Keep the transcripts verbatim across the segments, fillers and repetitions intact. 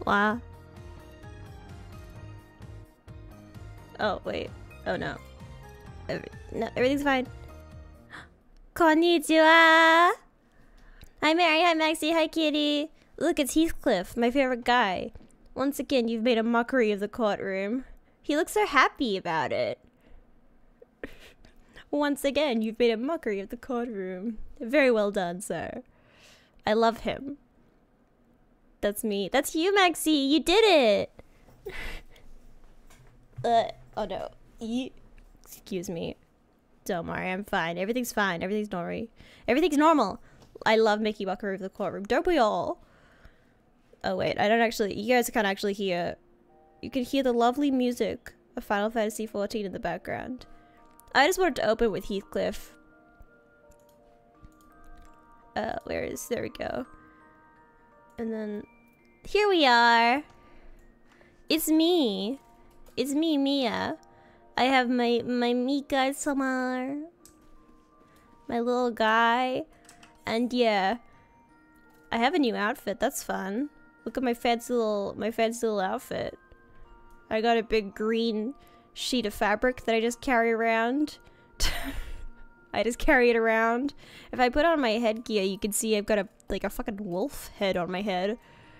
Wow. Oh, wait. Oh, no. Every no, everything's fine. Konnichiwa! Hi, Mary. Hi, Maxie. Hi, Kitty. Look, it's Heathcliff, my favorite guy. Once again, you've made a mockery of the courtroom. He looks so happy about it. Once again, you've made a mockery of the courtroom. Very well done, sir. I love him. That's me. That's you, Maxie. You did it. uh, oh no. You, excuse me. Don't worry, I'm fine. Everything's fine. Everything's normal. Everything's normal. I love making mockery of the courtroom. Don't we all? Oh wait, I don't actually. You guys can't actually hear. You can hear the lovely music of Final Fantasy fourteen in the background. I just wanted to open with Heathcliff. Uh, where is, there we go. And then, here we are. It's me. It's me, Mia. I have my, my Mika Samar. My little guy. And yeah. I have a new outfit, that's fun. Look at my fancy little, my fancy little outfit. I got a big green sheet of fabric that I just carry around. I just carry it around. If I put on my headgear, you can see I've got a like a fucking wolf head on my head.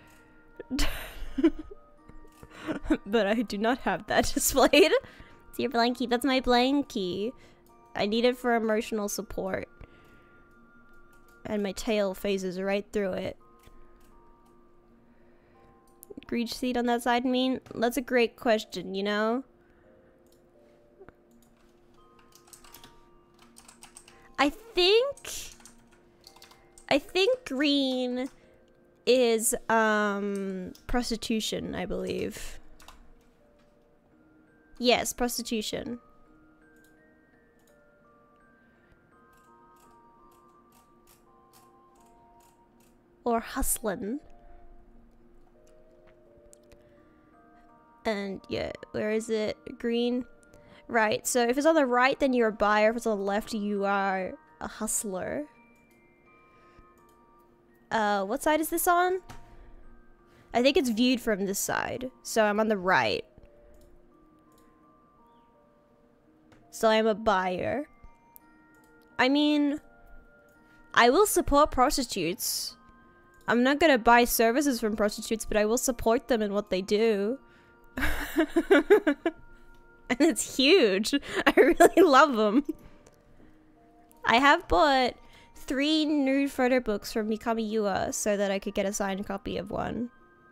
But I do not have that displayed. It's your blankie. That's my blankie. I need it for emotional support. And my tail phases right through it. Green seed on that side mean? That's a great question, you know? I think I think green is um prostitution, I believe. Yes, prostitution. Or hustlin'. And yeah, where is it? Green. Right, so if it's on the right, then you're a buyer. If it's on the left, you are a hustler. Uh, what side is this on? I think it's viewed from this side. So I'm on the right. So I'm a buyer. I mean, I will support prostitutes. I'm not gonna buy services from prostitutes, but I will support them in what they do. And it's huge. I really love them. I have bought three nude photo books from Mikami Yua so that I could get a signed copy of one.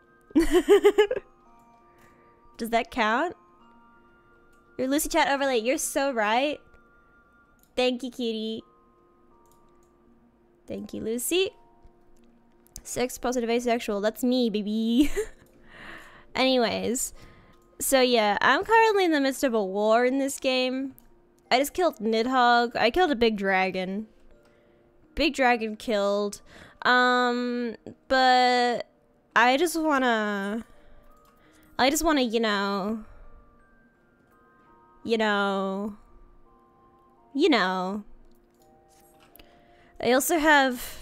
Does that count? Your Lucy chat overlay, you're so right. Thank you, cutie. Thank you, Lucy. Sex positive asexual, that's me, baby. Anyways. So yeah, I'm currently in the midst of a war in this game. I just killed Nidhogg. I killed a big dragon. Big dragon killed. Um, but I just wanna... I just wanna, you know... You know... You know... I also have...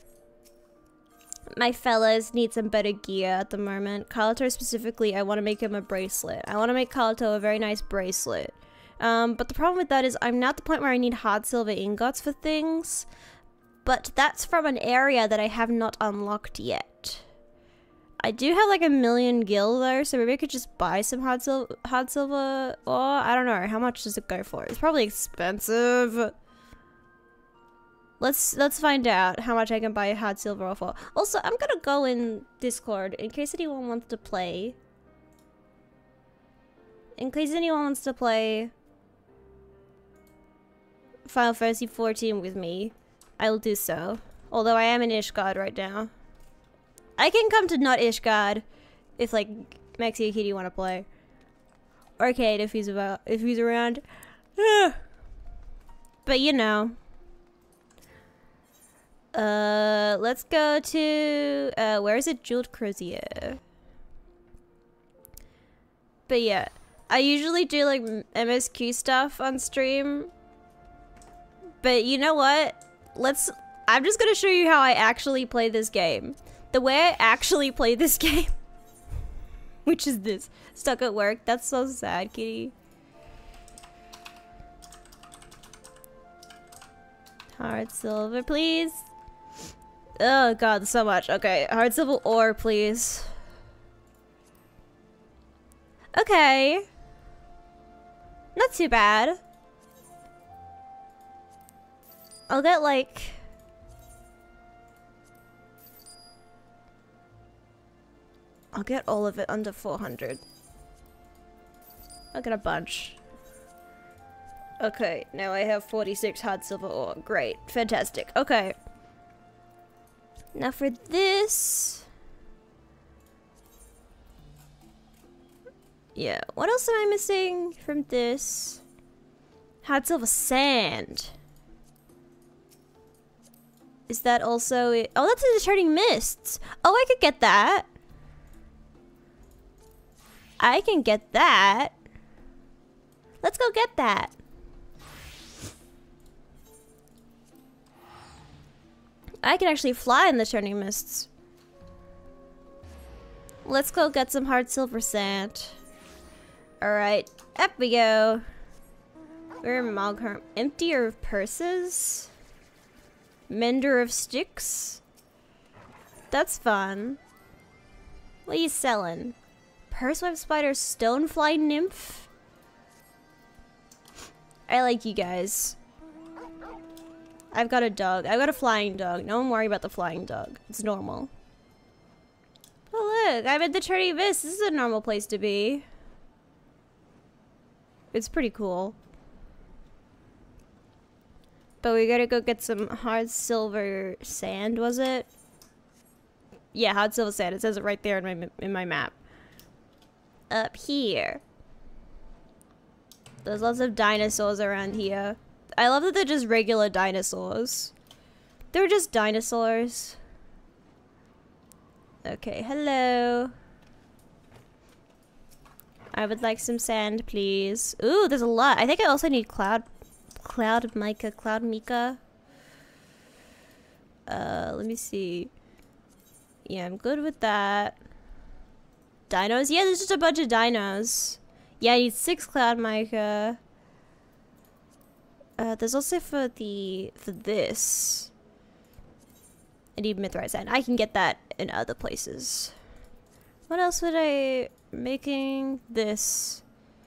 My fellas need some better gear at the moment. Kaito specifically, I want to make him a bracelet. I want to make Kaito a very nice bracelet. Um, but the problem with that is I'm not at the point where I need hard silver ingots for things. But that's from an area that I have not unlocked yet. I do have like a million gil though, so maybe I could just buy some hard, sil hard silver ore. I don't know. How much does it go for? It's probably expensive. Let's let's find out how much I can buy a hard silver ore for. Also, I'm gonna go in Discord in case anyone wants to play. In case anyone wants to play Final Fantasy fourteen with me, I will do so. Although I am in Ishgard right now. I can come to not Ishgard if like Maxie and Kitty want to play. Or Kate if he's about if he's around. But you know. Uh, let's go to, uh, where is it? Jeweled Crozier. But yeah, I usually do like M S Q stuff on stream. But you know what? Let's, I'm just gonna show you how I actually play this game. The way I actually play this game Which is this? Stuck at work? That's so sad, kitty. Hard silver, please. Oh god, so much. Okay, hard silver ore, please. Okay. Not too bad. I'll get like... I'll get all of it under four hundred. I'll get a bunch. Okay, now I have forty-six hard silver ore. Great. Fantastic. Okay. Now for this... Yeah, what else am I missing from this? Hard silver sand. Is that also it? Oh, that's in the turning mists. Oh, I could get that. I can get that. Let's go get that. I can actually fly in the turning mists. Let's go get some hard silver sand. Alright, up we go. We're Malcolm. Emptier of purses. Mender of sticks. That's fun. What are you selling? Purseweb spider, stonefly nymph. I like you guys. I've got a dog. I've got a flying dog. No one worry about the flying dog. It's normal. Oh look, I'm at the Turning Abyss. This is a normal place to be. It's pretty cool. But we gotta go get some hard silver sand, was it? Yeah, hard silver sand. It says it right there in my in my map. Up here. There's lots of dinosaurs around here. I love that they're just regular dinosaurs. They're just dinosaurs. Okay, hello. I would like some sand, please. Ooh, there's a lot. I think I also need cloud, cloud mica, cloud mica. Uh, let me see. Yeah, I'm good with that. Dinos? Yeah, there's just a bunch of dinos. Yeah, I need six cloud mica. Uh, there's also for the, for this. I need mithrite sand. I can get that in other places. What else would I... Making this.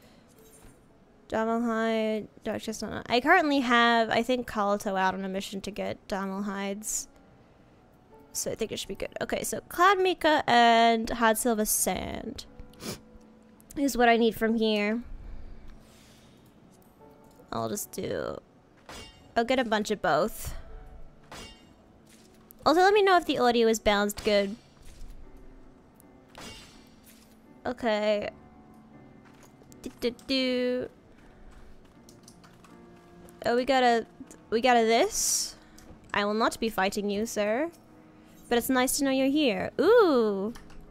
Damalhide, dark chestnut. I currently have, I think, Kalito out on a mission to get Damalhides. So I think it should be good. Okay, so Cloud Mica and Hard Silver Sand is what I need from here. I'll just do... I'll get a bunch of both. Also, let me know if the audio is balanced good. Okay. Do, do, do. Oh, we got a... We got a this. I will not be fighting you, sir. But it's nice to know you're here. Ooh!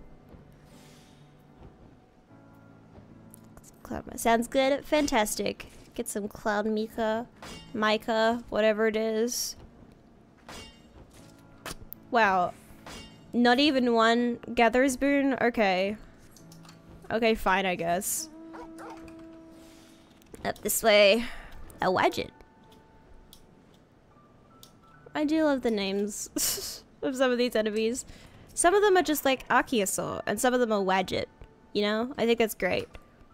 Cloud sounds good. Fantastic. Get some Cloud Mica. Mica. Whatever it is. Wow. Not even one Gatherer's Boon? Okay. Okay, fine, I guess. Up this way. A Wadget. I do love the names of some of these enemies. Some of them are just like Archaeosaur, and some of them are Wadget. You know? I think that's great.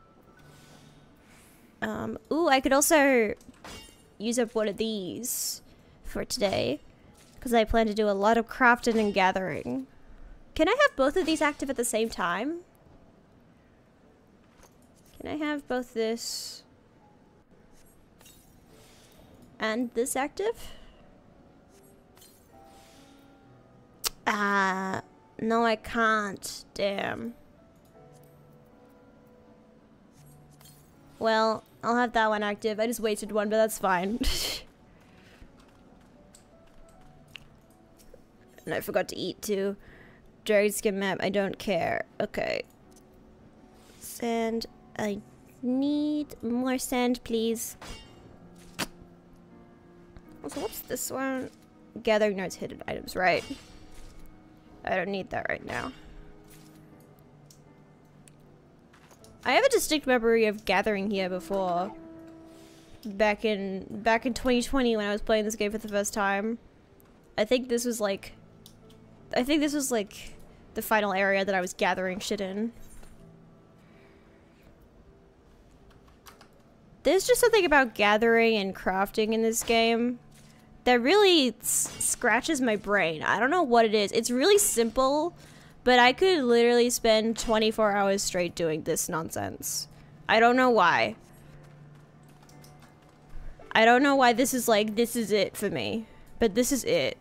Um, ooh, I could also use up one of these for today. Because I plan to do a lot of crafting and gathering. Can I have both of these active at the same time? Can I have both this and this active? Ah, uh, no I can't. Damn. Well, I'll have that one active. I just wasted one, but that's fine. And I forgot to eat too. Dragon skin map, I don't care. Okay. Sand. I need more sand, please. Also, what's this one? Gathering notes, hidden items, right? I don't need that right now. I have a distinct memory of gathering here before. Back in back in twenty twenty when I was playing this game for the first time. I think this was like I think this was like the final area that I was gathering shit in. There's just something about gathering and crafting in this game that really s scratches my brain. I don't know what it is. It's really simple, but I could literally spend twenty-four hours straight doing this nonsense. I don't know why. I don't know why this is like, this is it for me. But this is it.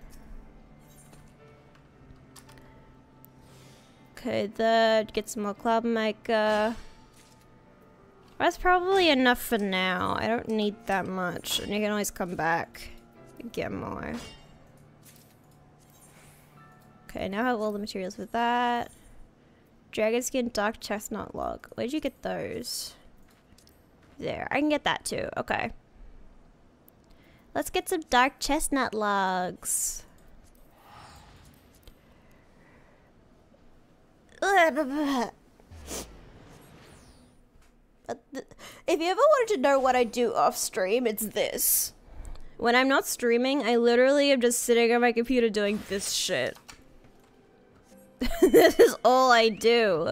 Okay, that get some more cloud mica. That's probably enough for now. I don't need that much. And you can always come back and get more. Okay, now I have all the materials for that. Dragon skin, dark chestnut log. Where'd you get those? There, I can get that too. Okay. Let's get some dark chestnut logs. If you ever wanted to know what I do off stream, it's this. When I'm not streaming, I literally am just sitting on my computer doing this shit. This is all I do.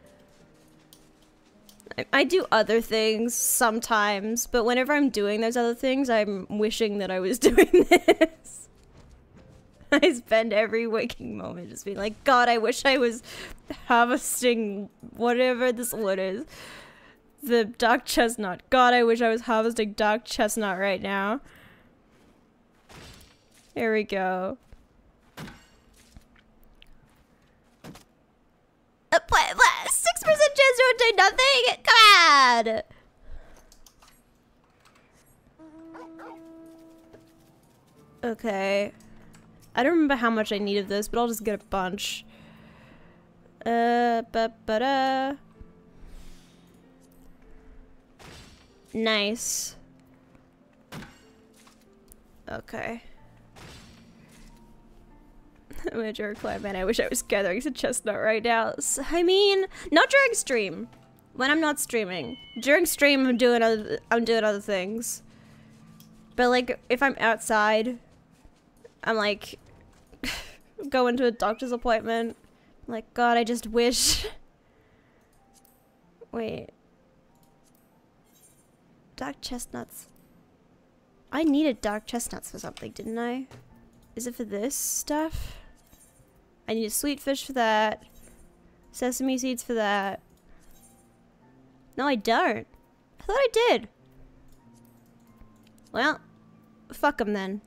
I, I do other things sometimes, but whenever I'm doing those other things, I'm wishing that I was doing this. I spend every waking moment just being like, God, I wish I was harvesting whatever this wood is. The dark chestnut. God, I wish I was harvesting dark chestnut right now. Here we go. Uh, what, what? six percent chance to do nothing? Come on! Okay. I don't remember how much I need of this, but I'll just get a bunch. Uh, ba ba da. Nice. Okay. I'm a jerk climb, man. I wish I was gathering some chestnut right now. So, I mean, not during stream. When I'm not streaming. During stream, I'm doing other. I'm doing other things. But like, if I'm outside, I'm like, going to a doctor's appointment. I'm like, God, I just wish. Wait. Dark chestnuts. I needed dark chestnuts for something, didn't I? Is it for this stuff? I need a sweet fish for that. Sesame seeds for that. No, I don't. I thought I did. Well, fuck them then.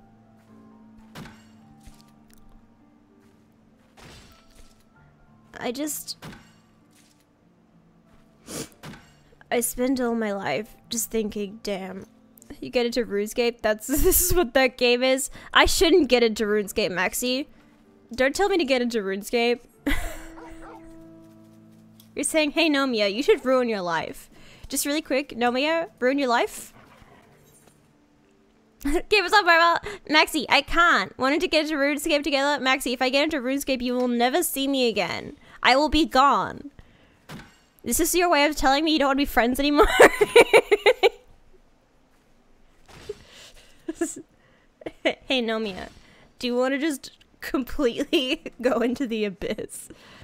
I just... I spend all my life just thinking, damn, you get into RuneScape, that's this is what that game is. I shouldn't get into RuneScape, Maxi. Don't tell me to get into RuneScape. You're saying, hey Nomia, you should ruin your life. Just really quick, Nomia, ruin your life? Give us up, Marvel. Maxi, I can't. Wanted to get into RuneScape together? Maxi, if I get into RuneScape, you will never see me again. I will be gone. This is your way of telling me you don't want to be friends anymore? Hey, Nomia. Do you want to just completely go into the abyss?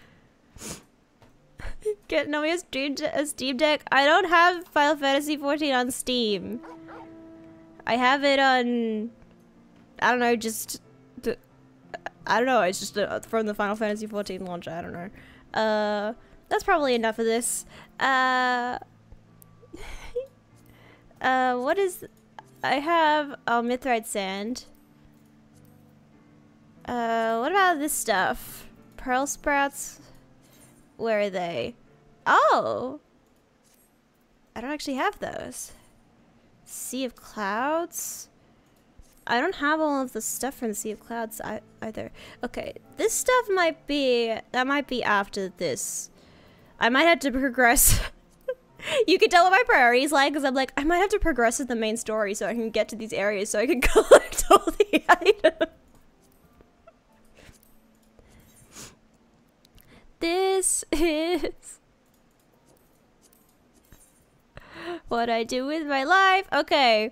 Get Nomia's Steam, a Steam Deck? I don't have Final Fantasy fourteen on Steam. I have it on... I don't know, just... The, I don't know, it's just uh, from the Final Fantasy fourteen launcher, I don't know. Uh... That's probably enough of this. Uh, uh, what is... I have oh, mithrite sand. Uh, what about this stuff? Pearl sprouts? Where are they? Oh! I don't actually have those. Sea of Clouds? I don't have all of the stuff from the Sea of Clouds either. Okay, this stuff might be... That might be after this. I might have to progress. You can tell what my priorities like, because I'm like, I might have to progress in the main story so I can get to these areas so I can collect all the items. This is What I do with my life. Okay.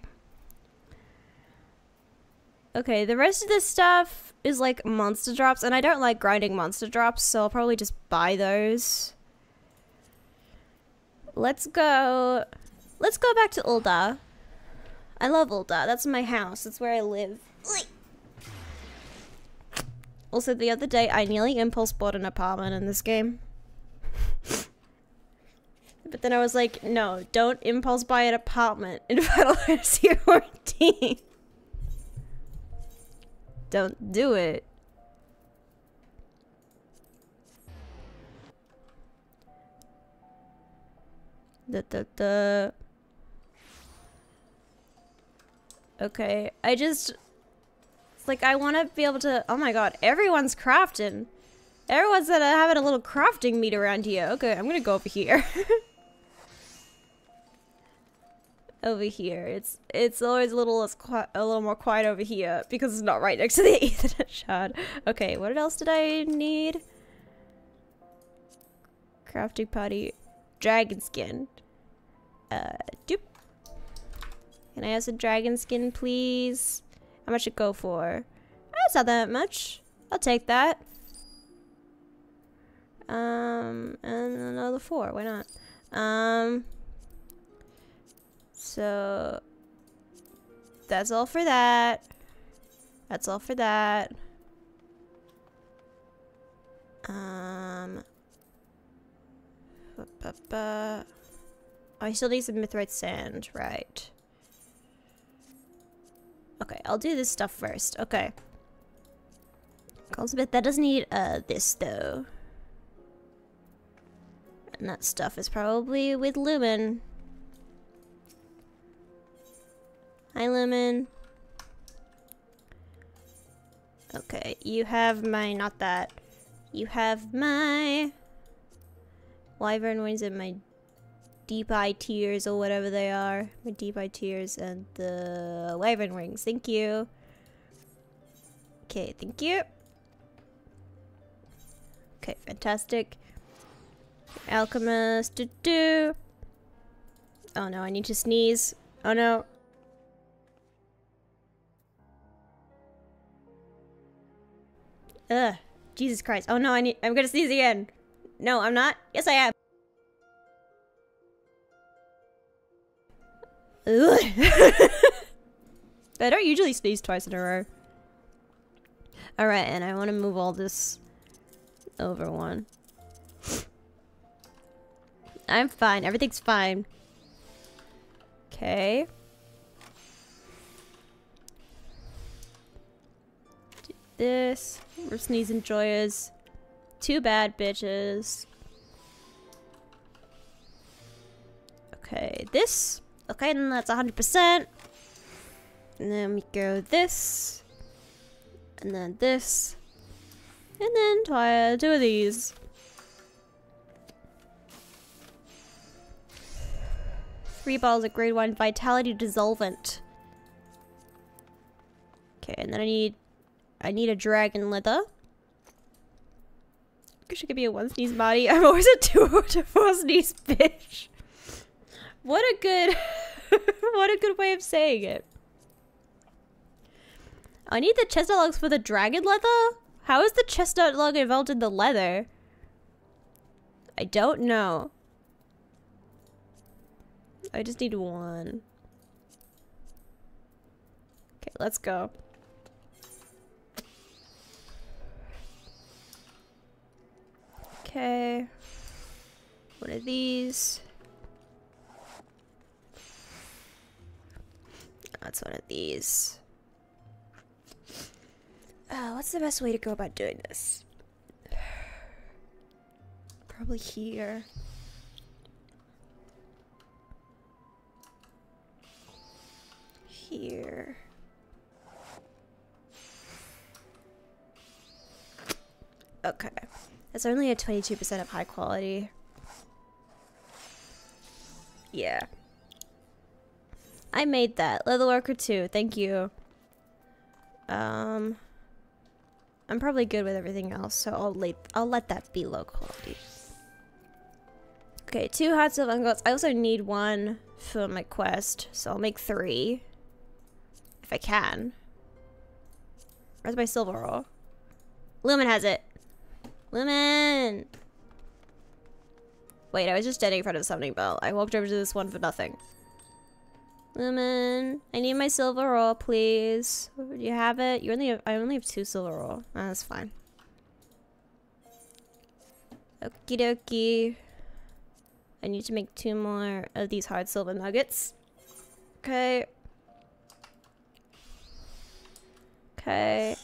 Okay, the rest of this stuff is like monster drops, and I don't like grinding monster drops, so I'll probably just buy those. Let's go. Let's go back to Ul'dah. I love Ul'dah. That's my house. That's where I live. Also, the other day, I nearly impulse bought an apartment in this game. But then I was like, no, don't impulse buy an apartment in Final Fantasy fourteen. Don't do it. Da, da, da. Okay, I just... It's like, I want to be able to... Oh my god, everyone's crafting. Everyone's uh, having a little crafting meet around here. Okay, I'm gonna go over here. Over here. It's it's always a little less qui a little more quiet over here because it's not right next to the Ethernet shard. Okay, what else did I need? Crafting party. Dragon skin. Uh, doop. Can I have some dragon skin, please? How much it go for? That's not that much. I'll take that. Um, and another four. Why not? Um, so that's all for that. That's all for that. Um, ba, ba, ba. Oh, I still need some mithrite sand, right? Okay, I'll do this stuff first. Okay. Goldsmith, that doesn't need uh this though. And that stuff is probably with Lumen. Hi, Lumen. Okay, you have my, not that. You have my wyvern wings and my deep eye tears or whatever they are. My deep eye tears and the wyvern wings. Thank you. Okay, thank you. Okay, fantastic. Alchemist, do do. Oh no, I need to sneeze. Oh no. Ugh, Jesus Christ. Oh no, I need, I'm gonna sneeze again. No, I'm not. Yes, I am. Ugh. I don't usually sneeze twice in a row. Alright, and I want to move all this over one. I'm fine. Everything's fine. Okay. Do this. We're sneezing joyous. Too bad, bitches. Okay, this. Okay, and that's one hundred percent. And then we go this. And then this. And then try two of these. Three bottles of grade one vitality dissolvent. Okay, and then I need I need a dragon leather. I should give me a one sneeze body. I'm always a two to four sneeze bitch. What a good what a good way of saying it. I need the chestnut logs for the dragon leather? How is the chestnut log involved in the leather? I don't know. I just need one. Okay, let's go. Okay. One of these. That's one of these. Uh, what's the best way to go about doing this? Probably here. Here. Okay. That's only a twenty-two percent of high quality. Yeah. I made that. Leatherworker two. Thank you. Um, I'm probably good with everything else, so I'll let I'll let that be low quality. Okay, two hot silver ingots. I also need one for my quest, so I'll make three. If I can. Where's my silver ore? Lumen has it. Lumen! Wait, I was just standing in front of the summoning bell. I walked over to this one for nothing. Lumen, I need my silver ore, please. Do you have it? You only have, I only have two silver ore. Oh, that's fine. Okie dokie. I need to make two more of these hard silver nuggets. Okay. Okay.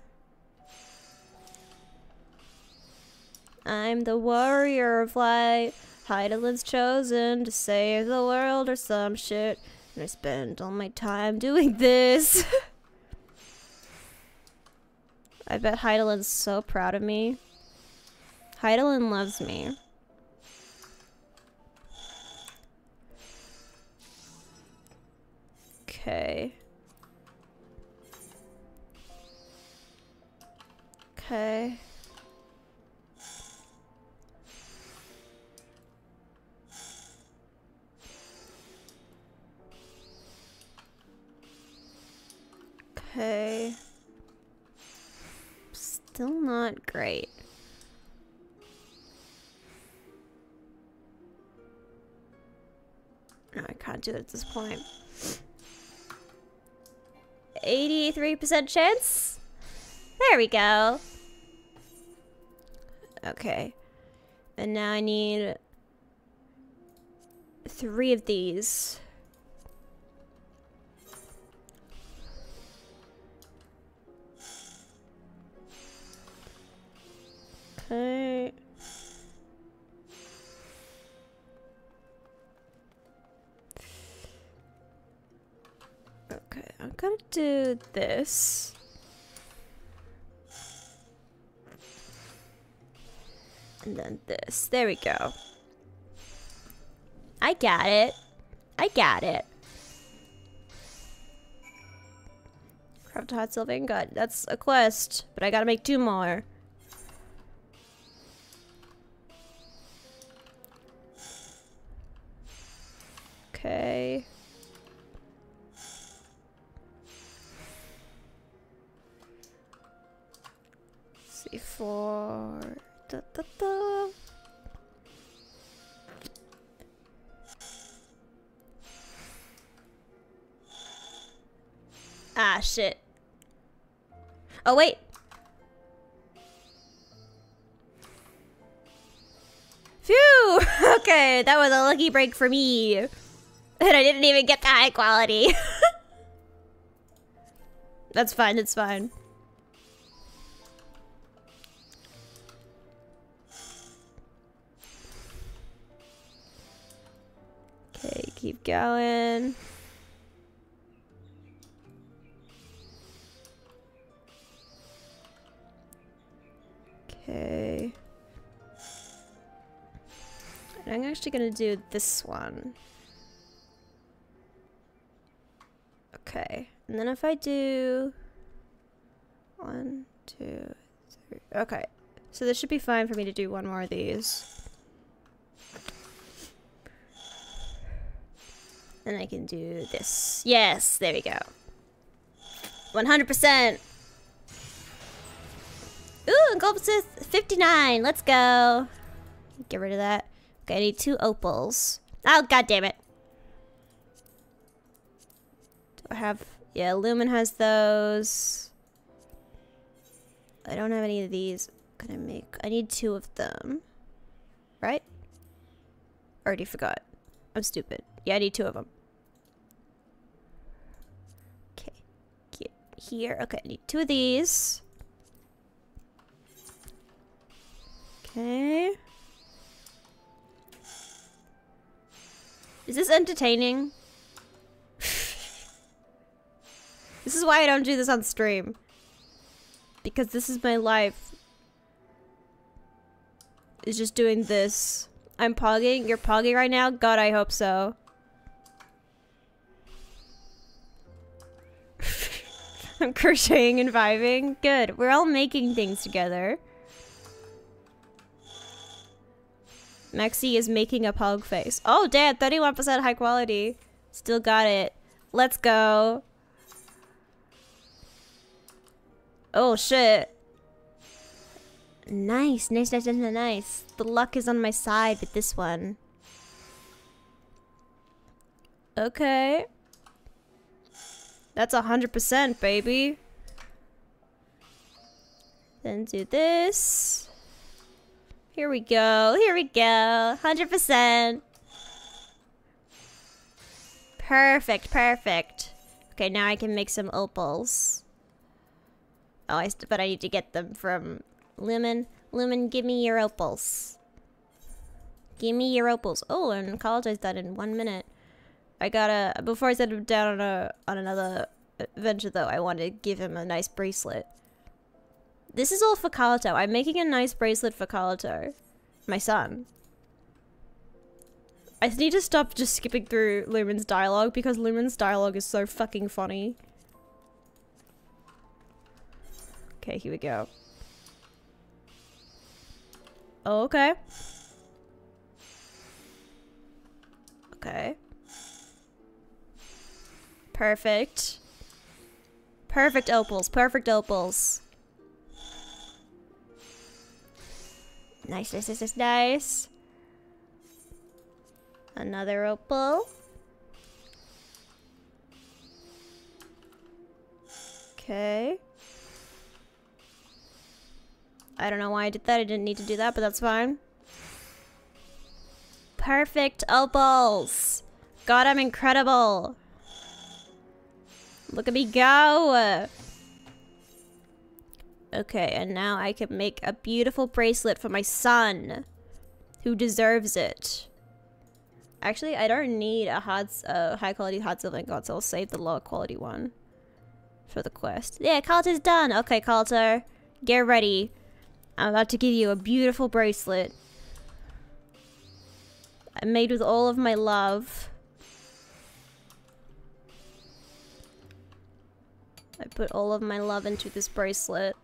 I'm the warrior of light. Heidelin's chosen to save the world or some shit. And I spend all my time doing this. I bet Heidelin's so proud of me. Heidelin loves me. Okay. Okay. Okay. Still not great. No, I can't do it at this point. eighty-three percent chance? There we go. Okay. And now I need three of these. Okay. Okay, I'm gonna do this. And then this. There we go. I got it. I got it. Craft a hot silver ingot. That's a quest, but I gotta make two more. Okay. C four. Da, da, da. Ah, shit. Oh, wait. Phew! Okay, that was a lucky break for me. And I didn't even get the high quality. That's fine, it's fine. Okay, keep going. Okay. And I'm actually gonna do this one. Okay. And then if I do one, two, three. Okay. So this should be fine for me to do one more of these. And I can do this. Yes, there we go. one hundred percent. Ooh, and gold assist fifty-nine. Let's go. Get rid of that. Okay, I need two opals. Oh, god damn it. Do I have... Yeah, Lumen has those. I don't have any of these. Can I make... I need two of them. Right? Already forgot. I'm stupid. Yeah, I need two of them. Okay. Get here. Okay, I need two of these. Okay. Is this entertaining? This is why I don't do this on stream. Because this is my life. Is just doing this. I'm pogging. You're pogging right now? God, I hope so. I'm crocheting and vibing. Good. We're all making things together. Maxi is making a pug face. Oh, damn, thirty-one percent high quality. Still got it. Let's go. Oh, shit. Nice, nice, nice, nice, nice. The luck is on my side with this one. Okay. That's one hundred percent, baby. Then do this. Here we go. Here we go. one hundred percent. Perfect, perfect. Okay, now I can make some opals. Oh, I st but I need to get them from Lumen. Lumen, give me your opals. Give me your opals. Oh, and college is done in one minute. I gotta, before I set him down on a on another adventure though, I want to give him a nice bracelet. This is all for Kalito. I'm making a nice bracelet for Kalito, my son. I need to stop just skipping through Lumen's dialogue because Lumen's dialogue is so fucking funny. Okay, here we go. Oh, okay. Okay. Perfect. Perfect opals. Perfect opals. Nice, nice, nice, nice, nice. Another opal. Okay. I don't know why I did that. I didn't need to do that, but that's fine. Perfect opals. God, I'm incredible. Look at me go. Okay, and now I can make a beautiful bracelet for my son, who deserves it. Actually, I don't need a hard, uh, high quality hard silver ingot, so I'll save the lower quality one for the quest. Yeah, Kalter's done. Okay, Kalter, get ready. I'm about to give you a beautiful bracelet. I made with all of my love. I put all of my love into this bracelet.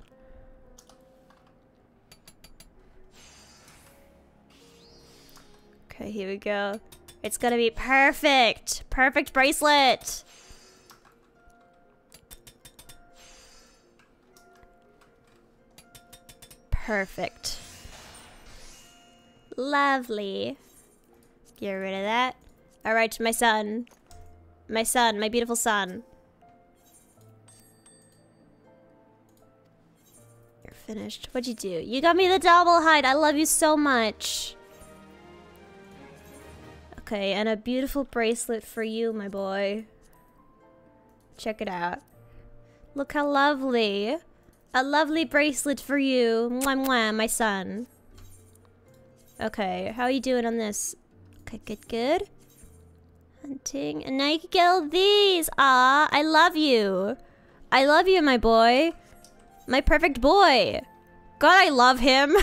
Okay, here we go. It's gonna be perfect! Perfect bracelet! Perfect. Lovely. Get rid of that. Alright, my son. My son, my beautiful son. You're finished. What'd you do? You got me the double hide! I love you so much! Okay, and a beautiful bracelet for you, my boy. Check it out. Look how lovely. A lovely bracelet for you. Mwah, mwah, my son. Okay, how are you doing on this? Okay, good, good. Hunting. And now you can get all these. Ah, I love you. I love you, my boy. My perfect boy. God, I love him.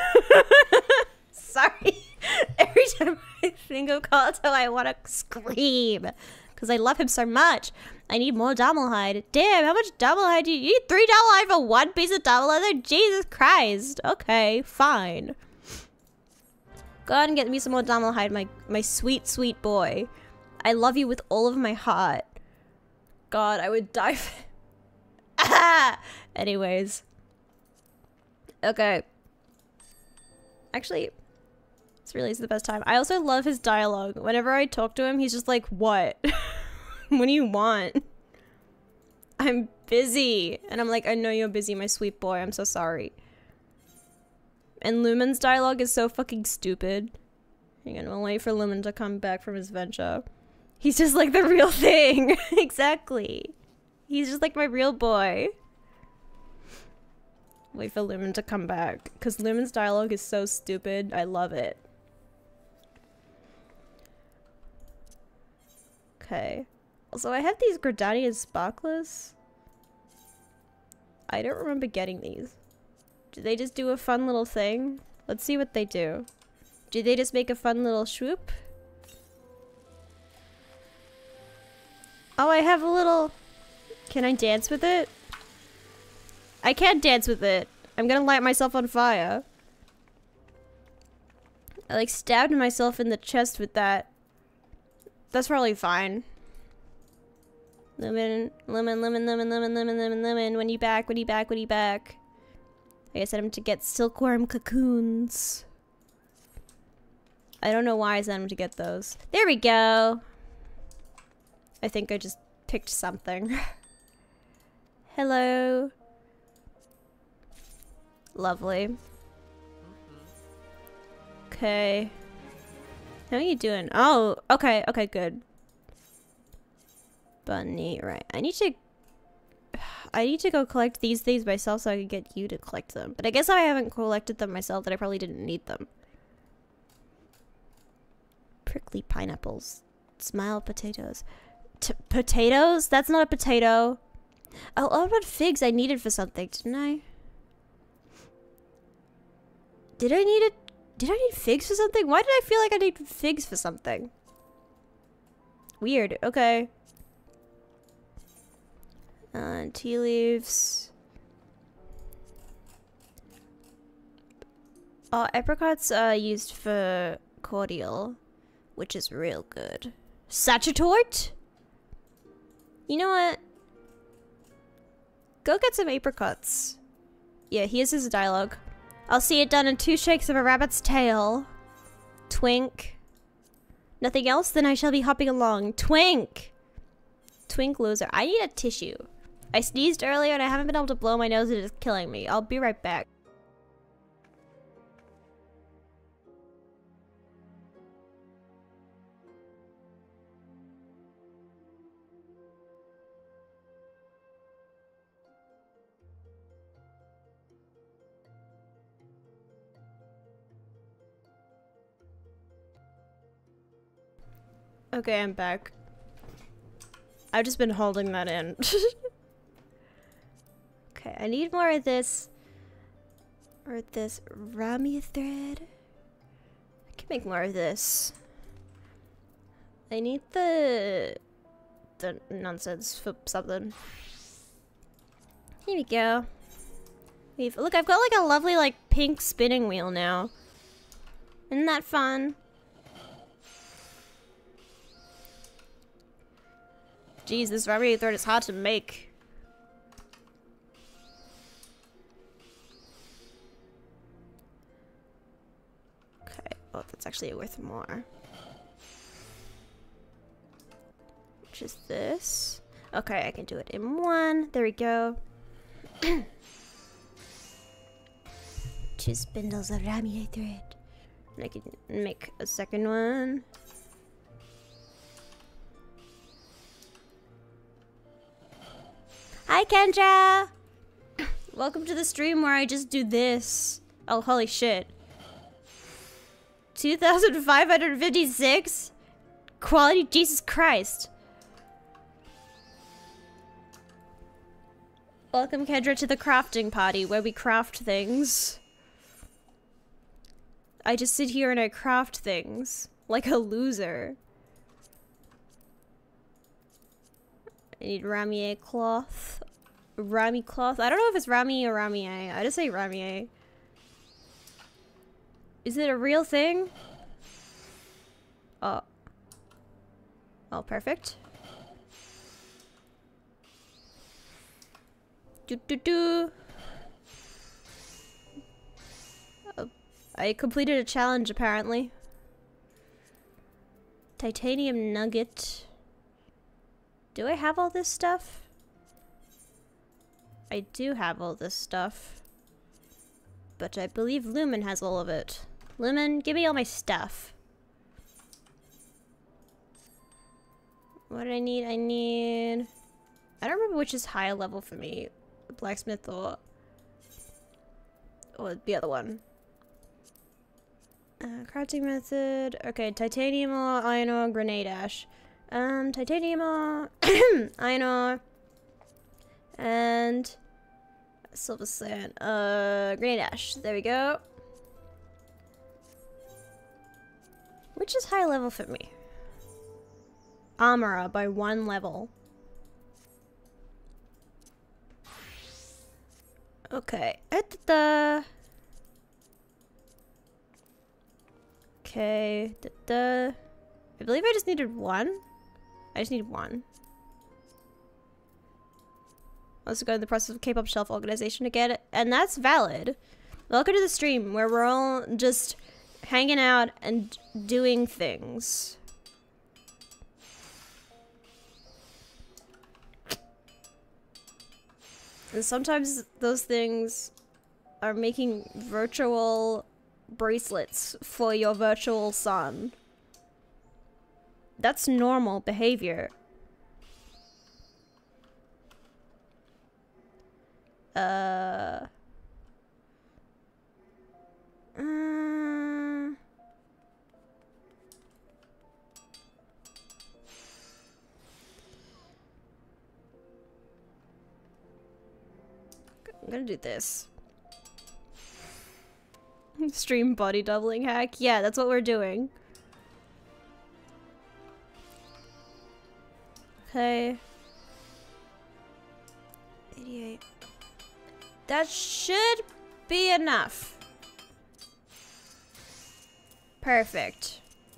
Sorry. Every time I think of Kalito, I want to scream. Because I love him so much. I need more double hide. Damn, how much double hide do you need? Three double hide for one piece of double leather? Jesus Christ. Okay, fine. Go ahead and get me some more double hide, my, my sweet, sweet boy. I love you with all of my heart. God, I would die for... Ah! Anyways. Okay. Actually... This really is the best time. I also love his dialogue. Whenever I talk to him, he's just like, what? What do you want? I'm busy. And I'm like, I know you're busy, my sweet boy. I'm so sorry. And Lumen's dialogue is so fucking stupid. Hang on, we'll wait for Lumen to come back from his venture. He's just like the real thing. Exactly. He's just like my real boy. Wait for Lumen to come back. Because Lumen's dialogue is so stupid. I love it. Okay. Also, I have these Gradania sparklers. I don't remember getting these. Do they just do a fun little thing? Let's see what they do. Do they just make a fun little swoop? Oh, I have a little... Can I dance with it? I can't dance with it. I'm gonna light myself on fire. I like stabbed myself in the chest with that. That's probably fine. Lemon, lemon, lemon, lemon, lemon, lemon, lemon, lemon. When you back, when you back, when you back. I sent him to get silkworm cocoons. I don't know why I sent him to get those. There we go. I think I just picked something. Hello. Lovely. Okay. How are you doing? Oh, okay, okay, good. Bunny, right. I need to... I need to go collect these things myself so I can get you to collect them. But I guess I haven't collected them myself, that I probably didn't need them. Prickly pineapples. Smile potatoes. T potatoes? That's not a potato. Oh, what about figs I needed for something, didn't I? Did I need it? Did I need figs for something? Why did I feel like I need figs for something? Weird. Okay. Uh, tea leaves. Oh, apricots are used for cordial, which is real good. Satchitort? You know what? Go get some apricots. Yeah, here's his dialogue. I'll see it done in two shakes of a rabbit's tail. Twink. Nothing else? Then I shall be hopping along. Twink! Twink loser. I need a tissue. I sneezed earlier and I haven't been able to blow my nose and it is killing me. I'll be right back. Okay, I'm back. I've just been holding that in. Okay, I need more of this. Or this Rami thread. I can make more of this. I need the... the nonsense for something. Here we go. We've, look, I've got like a lovely like pink spinning wheel now. Isn't that fun? Jeez, this Rami thread is hard to make. Okay, oh, that's actually worth more. Which is this. Okay, I can do it in one. There we go. Two spindles of Rami thread. And I can make a second one. Hi, Kendra! Welcome to the stream where I just do this. Oh, holy shit. two thousand five hundred fifty-six? Quality, Jesus Christ. Welcome, Kendra, to the crafting party where we craft things. I just sit here and I craft things. Like a loser. I need Ramier cloth. Rami cloth. I don't know if it's Rami or Ramier. I just say Ramier. Is it a real thing? Oh. Oh, perfect. Do do do. Oh, I completed a challenge apparently. Titanium nugget. Do I have all this stuff? I do have all this stuff. But I believe Lumen has all of it. Lumen, give me all my stuff. What do I need? I need... I don't remember which is higher level for me. Blacksmith or... or the other one. Uh, crafting method. Okay, titanium ore, iron ore, grenade ash. Um, titanium ore, iron ore, and silver sand, uh, grenade ash. There we go. Which is high level for me? Armorer by one level. Okay, at the... Okay. Da -da. I believe I just needed one. I just need one. Also go in the process of K-pop shelf organization to get it, and that's valid. Welcome to the stream where we're all just hanging out and doing things. And sometimes those things are making virtual bracelets for your virtual son. That's normal behavior. Uh... Um... I'm gonna do this. Stream body doubling hack. Yeah, that's what we're doing. Okay. eighty-eight. That should be enough. Perfect.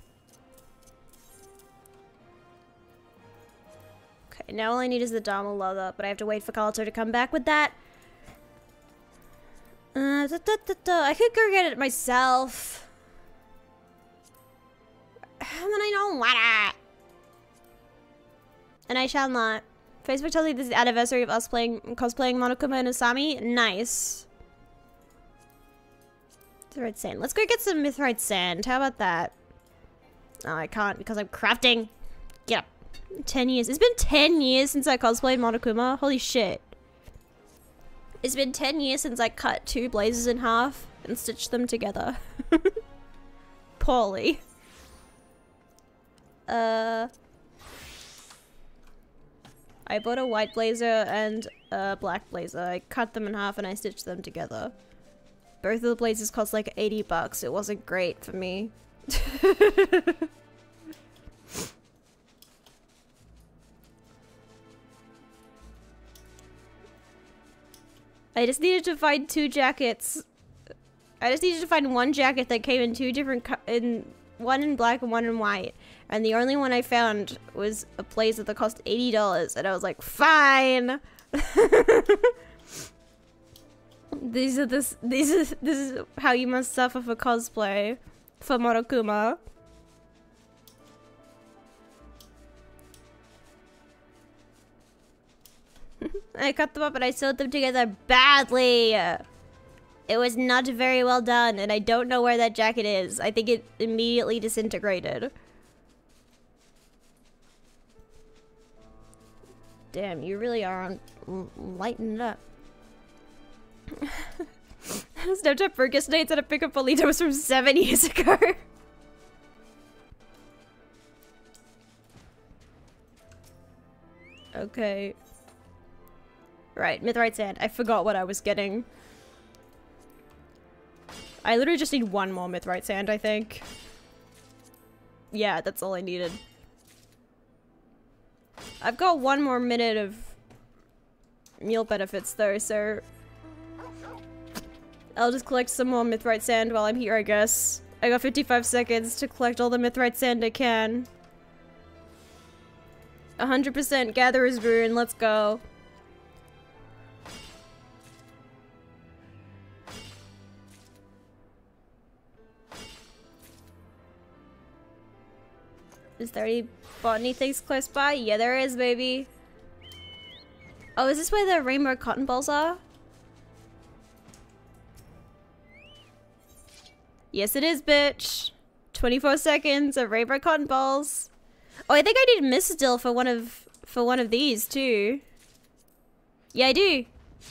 Okay, now all I need is the Dharma leather, but I have to wait for Kalto to come back with that. Uh, da, da, da, da. I could go get it myself. And then I don't wanna. And I shall not. Facebook tells me this is the anniversary of us playing cosplaying Monokuma and Asami. Nice. Mithrite sand. Let's go get some mithrite sand. How about that? Oh, I can't because I'm crafting. Get up. Ten years. It's been ten years since I cosplayed Monokuma. Holy shit. It's been ten years since I cut two blazers in half and stitched them together. Poorly. Uh... I bought a white blazer and a black blazer. I cut them in half and I stitched them together. Both of the blazers cost like eighty bucks. It wasn't great for me. I just needed to find two jackets. I just needed to find one jacket that came in two different co in one in black and one in white. And the only one I found was a blazer that cost eighty dollars. And I was like, fine. These are this, these are, this is how you must suffer for cosplay. For Monokuma. I cut them up and I sewed them together badly. It was not very well done. And I don't know where that jacket is. I think it immediately disintegrated. Damn, you really are on lighten it up. Snapchat Fergus nights at a pickup Polito was from seven years ago. Okay. Right, mithrite sand. I forgot what I was getting. I literally just need one more mithrite sand, I think. Yeah, that's all I needed. I've got one more minute of meal benefits though, so I'll just collect some more mithrite sand while I'm here, I guess. I got fifty-five seconds to collect all the mithrite sand I can. one hundred percent Gatherer's Rune, let's go. Is there any botany things close by? Yeah, there is, baby. Oh, is this where the rainbow cotton balls are? Yes, it is, bitch. twenty-four seconds of rainbow cotton balls. Oh, I think I need mist still for one of for one of these too. Yeah, I do.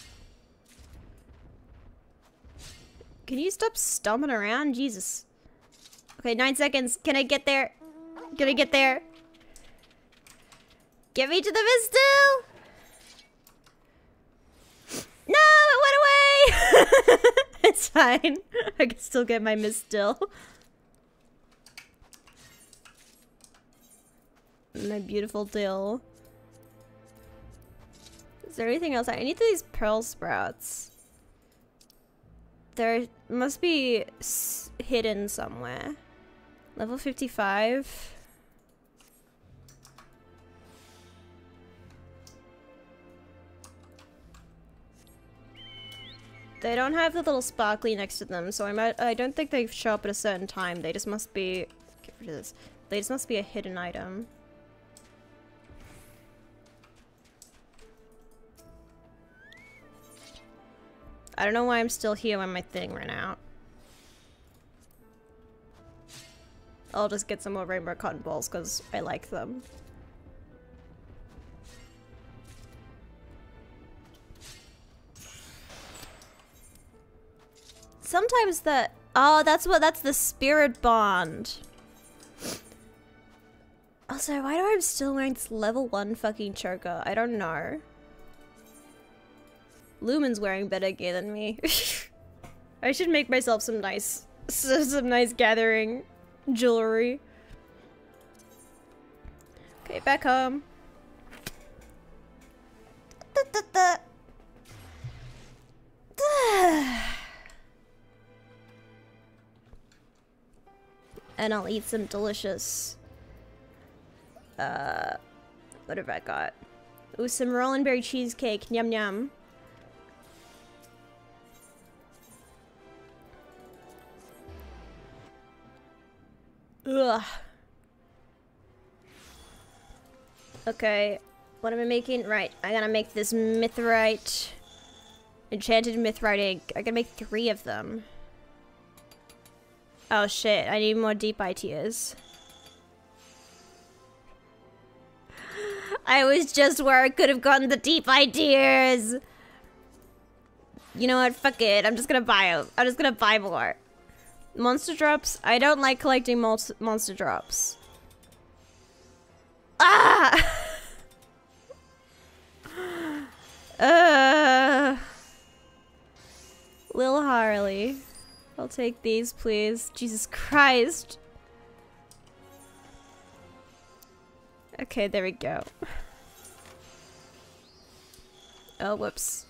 Can you stop stomping around? Jesus. Okay, nine seconds. Can I get there? Can I get there? Get me to the mistil! No, it went away! It's fine. I can still get my mistil. My beautiful dill. Is there anything else? I need these pearl sprouts. There must be s hidden somewhere. Level fifty-five. They don't have the little sparkly next to them, so I might- I don't think they show up at a certain time. They just must be- get rid of this. They just must be a hidden item. I don't know why I'm still here when my thing ran out. I'll just get some more rainbow cotton balls because I like them. Sometimes that- oh, that's what- that's the spirit bond. Also, why do I still wearing this level one fucking choker? I don't know. Lumen's wearing better gear than me. I should make myself some nice- some nice gathering jewelry. Okay, back home. Da, da, da. Da. And I'll eat some delicious, uh, what have I got? Ooh, some rollin' berry cheesecake, yum yum. Ugh. Okay, what am I making? Right, I gotta make this mithrite, enchanted mithrite ink. I gotta make three of them. Oh shit, I need more deep ideas. I was just where I could have gotten the deep ideas. You know what, fuck it, I'm just gonna buy them. I'm just gonna buy more. Monster drops? I don't like collecting monster drops. Ah! uh, Lil Harley. I'll take these, please. Jesus Christ. Okay, there we go. Oh, whoops.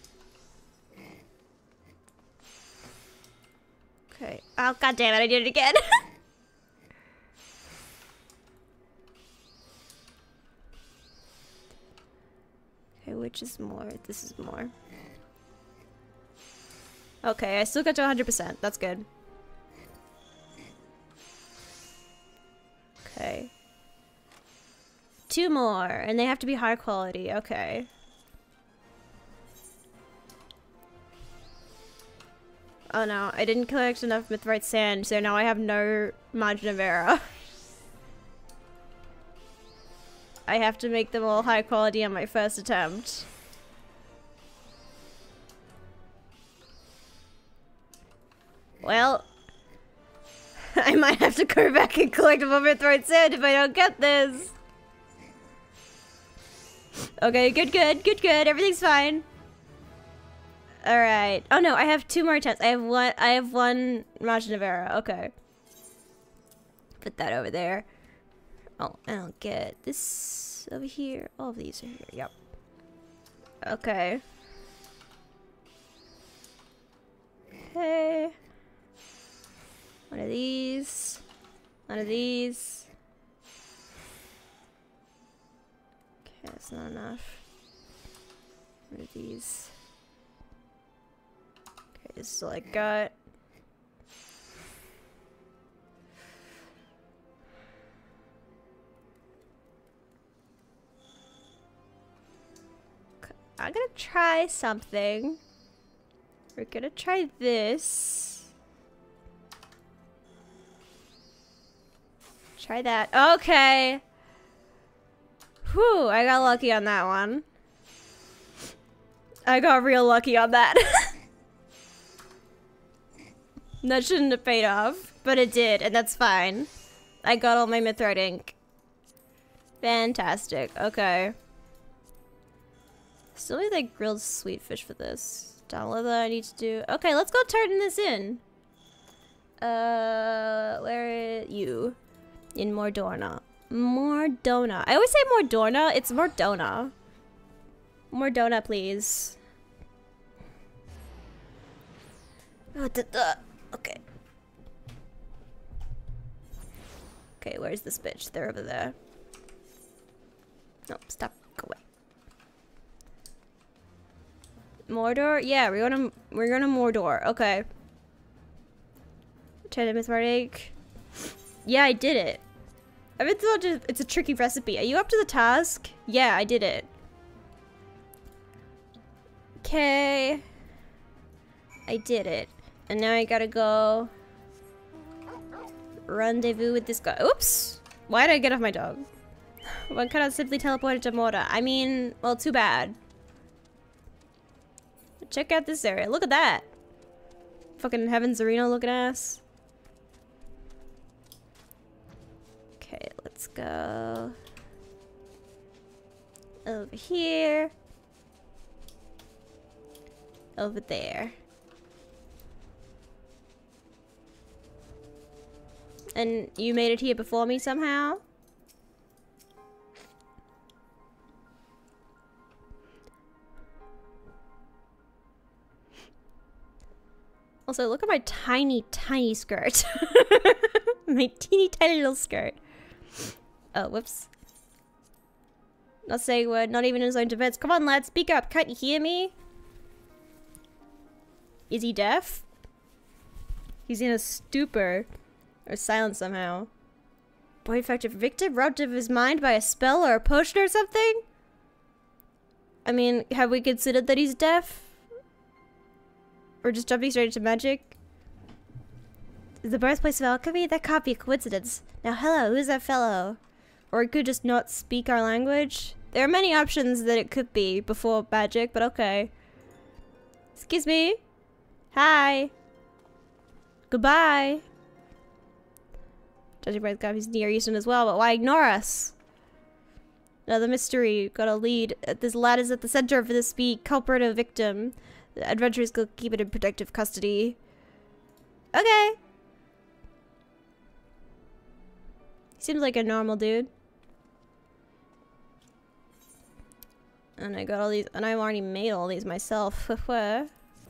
Okay. Oh, god damn it, I did it again. Okay, which is more? This is more. Okay, I still got to one hundred percent. That's good. Okay. Two more, and they have to be high quality. Okay. Oh no, I didn't collect enough mithrite sand, so now I have no margin of error. I have to make them all high quality on my first attempt. Well, I might have to go back and collect more mithrite sand if I don't get this. Okay, good, good, good, good. Everything's fine. All right. Oh no, I have two more attempts. I have one. I have one margin of error. Okay. Put that over there. Oh, and I'll get this over here. All of these are here. Yep. Okay. Okay. One of these. One of these. Okay, that's not enough. One of these. Okay, this is all I got. I'm gonna try something. We're gonna try this. Try that. Okay. Whew, I got lucky on that one. I got real lucky on that. That shouldn't have paid off, but it did, and that's fine. I got all my mithrite ink. Fantastic. Okay. Still need like grilled sweet fish for this. Download that I need to do. Okay, let's go turn this in. Uh, where are you? In Mordorna. Mordorna. I always say Mordorna. It's Mordona. Mordona, please. Oh, da, da. Okay. Okay, where's this bitch? They're over there. No, stop. Go away. Mordor? Yeah, we're gonna we're gonna Mordor. Okay. Try to miss egg. Yeah, I did it. I've been told it's a tricky recipe. Are you up to the task? Yeah, I did it. Okay. I did it. And now I gotta go rendezvous with this guy. Oops! Why did I get off my dog? One cannot simply teleport to Mordor. I mean, well, too bad. Check out this area. Look at that. Fucking Heaven's Arena looking ass. Okay, let's go over here. Over there. And you made it here before me somehow? Also, look at my tiny, tiny skirt. My teeny tiny little skirt. Oh, whoops. Not saying a word, not even in his own defense. Come on, lad, speak up. Can't you hear me? Is he deaf? He's in a stupor. Or silent somehow. Boy infected victim robbed of his mind by a spell or a potion or something? I mean, have we considered that he's deaf? Or just jumping straight into magic? Is the birthplace of alchemy? That can't be a coincidence. Now, hello, who's that fellow? Or it could just not speak our language? There are many options that it could be before magic, but okay. Excuse me? Hi. Goodbye. Judging by the guy who's near Eastern as well, but why ignore us? Another mystery. Got a lead. This lad is at the center of this be culprit or victim. The adventurers will keep it in protective custody. Okay. Seems like a normal dude. And I got all these, and I've already made all these myself. Okay,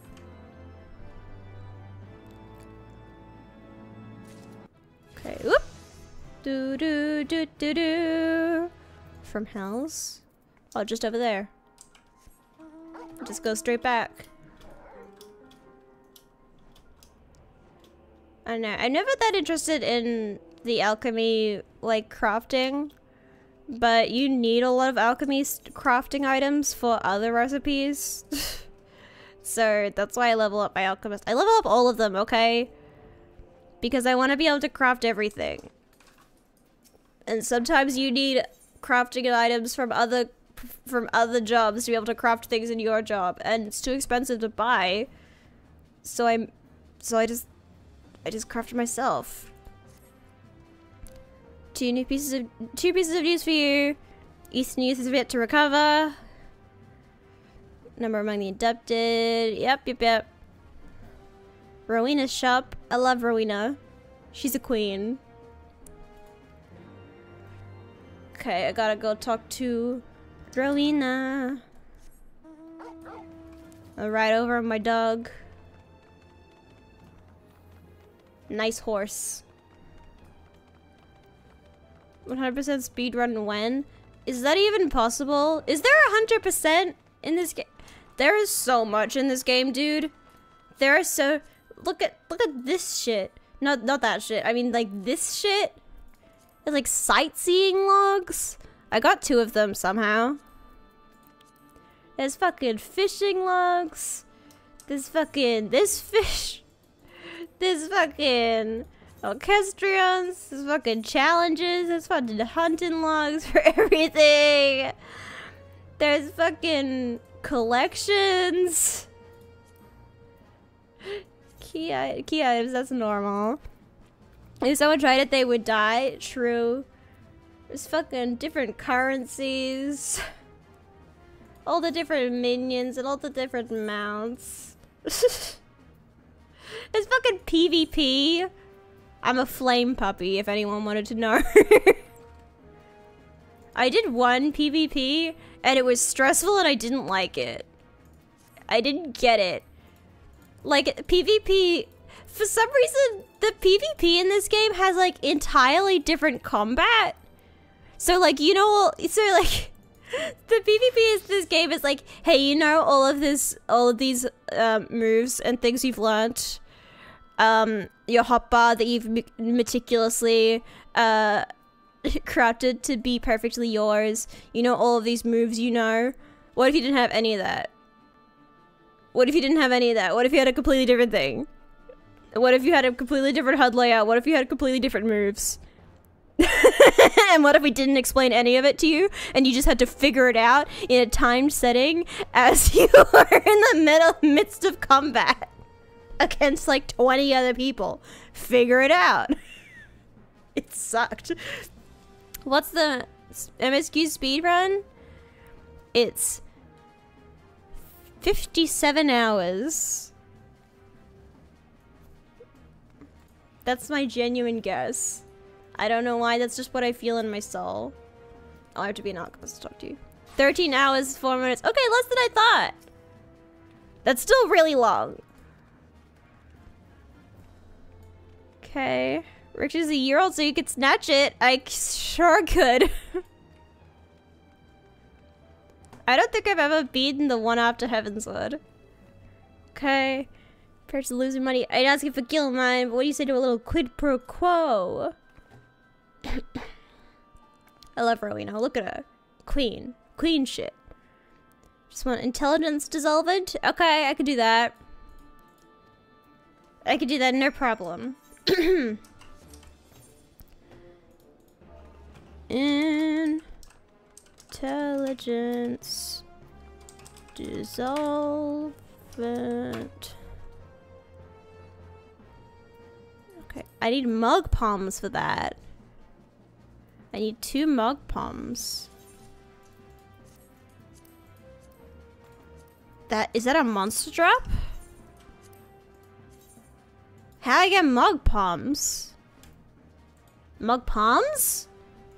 whoop! Do do do do do. From Hells? Oh, just over there. Just go straight back. I don't know. I'm never that interested in the alchemy, like, crafting. But you need a lot of alchemy crafting items for other recipes. So that's why I level up my alchemist. I level up all of them, okay? Because I want to be able to craft everything. And sometimes you need crafting items from other from other jobs to be able to craft things in your job, and it's too expensive to buy. So I'm so I just I just crafted myself. Two new pieces of two pieces of news for you. Eastern youth is yet to recover. Number among the adopted. Yep, yep, yep. Rowena's shop. I love Rowena. She's a queen. Okay, I gotta go talk to Rowena. I'll ride over on my dog. Nice horse. one hundred percent speedrun when? Is that even possible? Is there one hundred percent in this game? There is so much in this game, dude. There are so... Look at look at this shit. Not not that shit. I mean, like, this shit. There's, like, sightseeing logs. I got two of them somehow. There's fucking fishing logs. There's fucking... This fish. There's fucking... orchestrions, there's fucking challenges, there's fucking hunting logs for everything. There's fucking collections. Key, key items, that's normal. If someone tried it, they would die. True. There's fucking different currencies. All the different minions and all the different mounts. There's fucking PvP. I'm a flame puppy, if anyone wanted to know. I did one PvP, and it was stressful, and I didn't like it. I didn't get it. Like, PvP... for some reason, the PvP in this game has like entirely different combat. So like, you know, so like, the PvP is this game is like, hey, you know, all of this, all of these um, moves and things you've learnt, um, your hotbar that you've meticulously uh, crafted to be perfectly yours. You know, all of these moves, you know. What if you didn't have any of that? What if you didn't have any of that? What if you had a completely different thing? What if you had a completely different H U D layout? What if you had completely different moves? And what if we didn't explain any of it to you and you just had to figure it out in a timed setting as you were in the middle midst of combat against like twenty other people? Figure it out. It sucked. What's the M S Q speedrun? It's fifty-seven hours. That's my genuine guess. I don't know why, that's just what I feel in my soul. Oh, I have to be an alchemist to talk to you. thirteen hours, four minutes. Okay, less than I thought. That's still really long. Okay. Rich is a year old, so you could snatch it. I sure could. I don't think I've ever beaten the one after Heavensward. Okay. Perhaps losing money. I'd ask you for kill mine, but what do you say to a little quid pro quo? I love Rowena. Look at her. Queen. Queen shit. Just want intelligence dissolvent? Okay, I could do that. I could do that, no problem. Intelligence dissolvent. Okay, I need mug palms for that. I need two mug palms. That is that a monster drop? How do I get mug palms? Mug palms?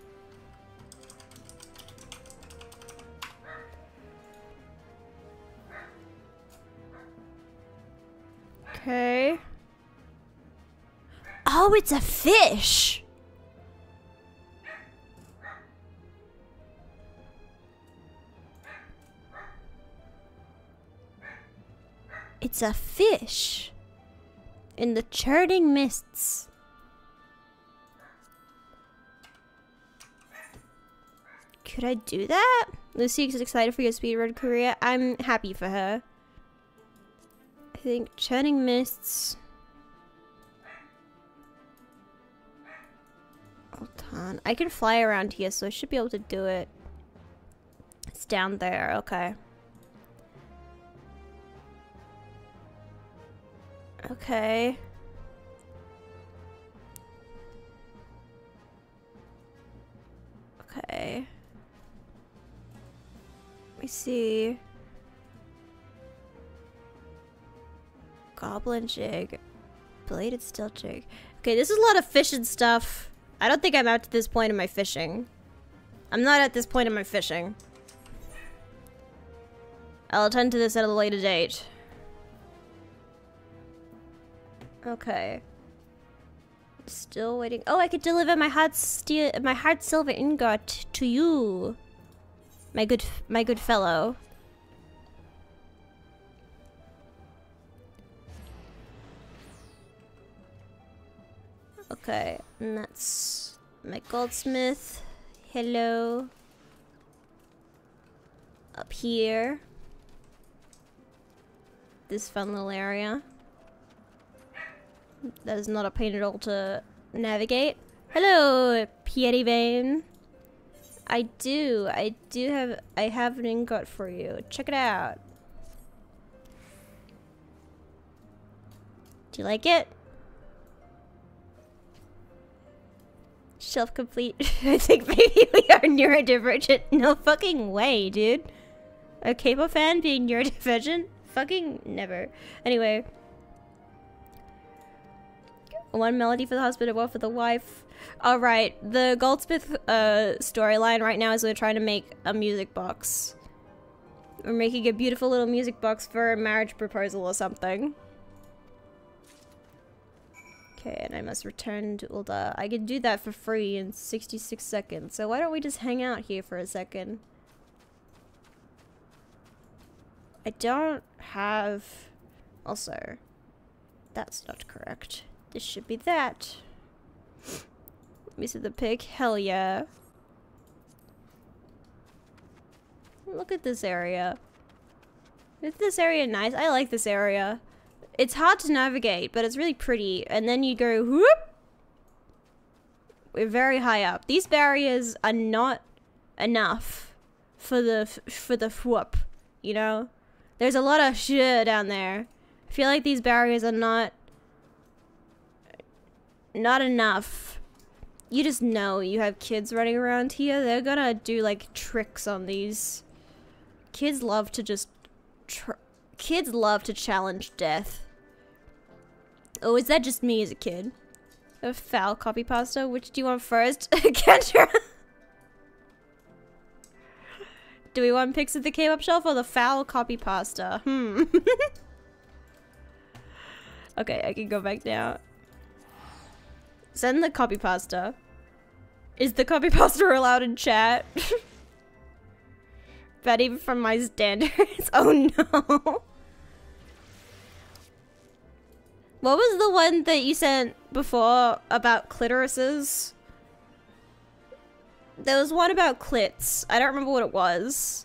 Okay. Oh, it's a fish. It's a fish in the churning mists. Could I do that? Lucy is excited for your speedrun career. I'm happy for her. I think churning mists. Hold on. I can fly around here, so I should be able to do it. It's down there. Okay. Okay. Okay. Let me see. Goblin jig. Bladed steel jig. Okay, this is a lot of fishing stuff. I don't think I'm out to this point in my fishing. I'm not at this point in my fishing. I'll attend to this at a later date. Okay. Still waiting. Oh, I could deliver my hard steel, my hard silver ingot to you, my good, my good fellow. Okay, and that's my goldsmith. Hello. Up here. This fun little area. That is not a pain at all to navigate. Hello, Pierre Vane. I do, I do have, I have an ingot for you. Check it out. Do you like it? Shelf complete. I think maybe we are neurodivergent. No fucking way, dude. A K-pop fan being neurodivergent? Fucking never. Anyway. One melody for the husband and one for the wife. Alright, the Goldsmith uh, storyline right now is we're trying to make a music box. We're making a beautiful little music box for a marriage proposal or something. Okay, and I must return to Ulda. I can do that for free in sixty-six seconds. So why don't we just hang out here for a second? I don't have... Also, that's not correct. This should be that. Let me see the pic. Hell yeah. Look at this area. Isn't this area nice? I like this area. It's hard to navigate, but it's really pretty. And then you go whoop. We're very high up. These barriers are not enough for the for the whoop, you know? There's a lot of shit down there. I feel like these barriers are not not enough. You just know you have kids running around here. They're gonna do like tricks on these. Kids love to just tr kids love to challenge death. Oh, is that just me as a kid? A foul copy pasta? Which do you want first? Kendra? Do we want pics of the K-pop shelf or the foul copy pasta? Hmm. Okay, I can go back now. Send the copy pasta. Is the copy pasta allowed in chat? Bad even from my standards. Oh no. What was the one that you sent before about clitorises? There was one about clits. I don't remember what it was.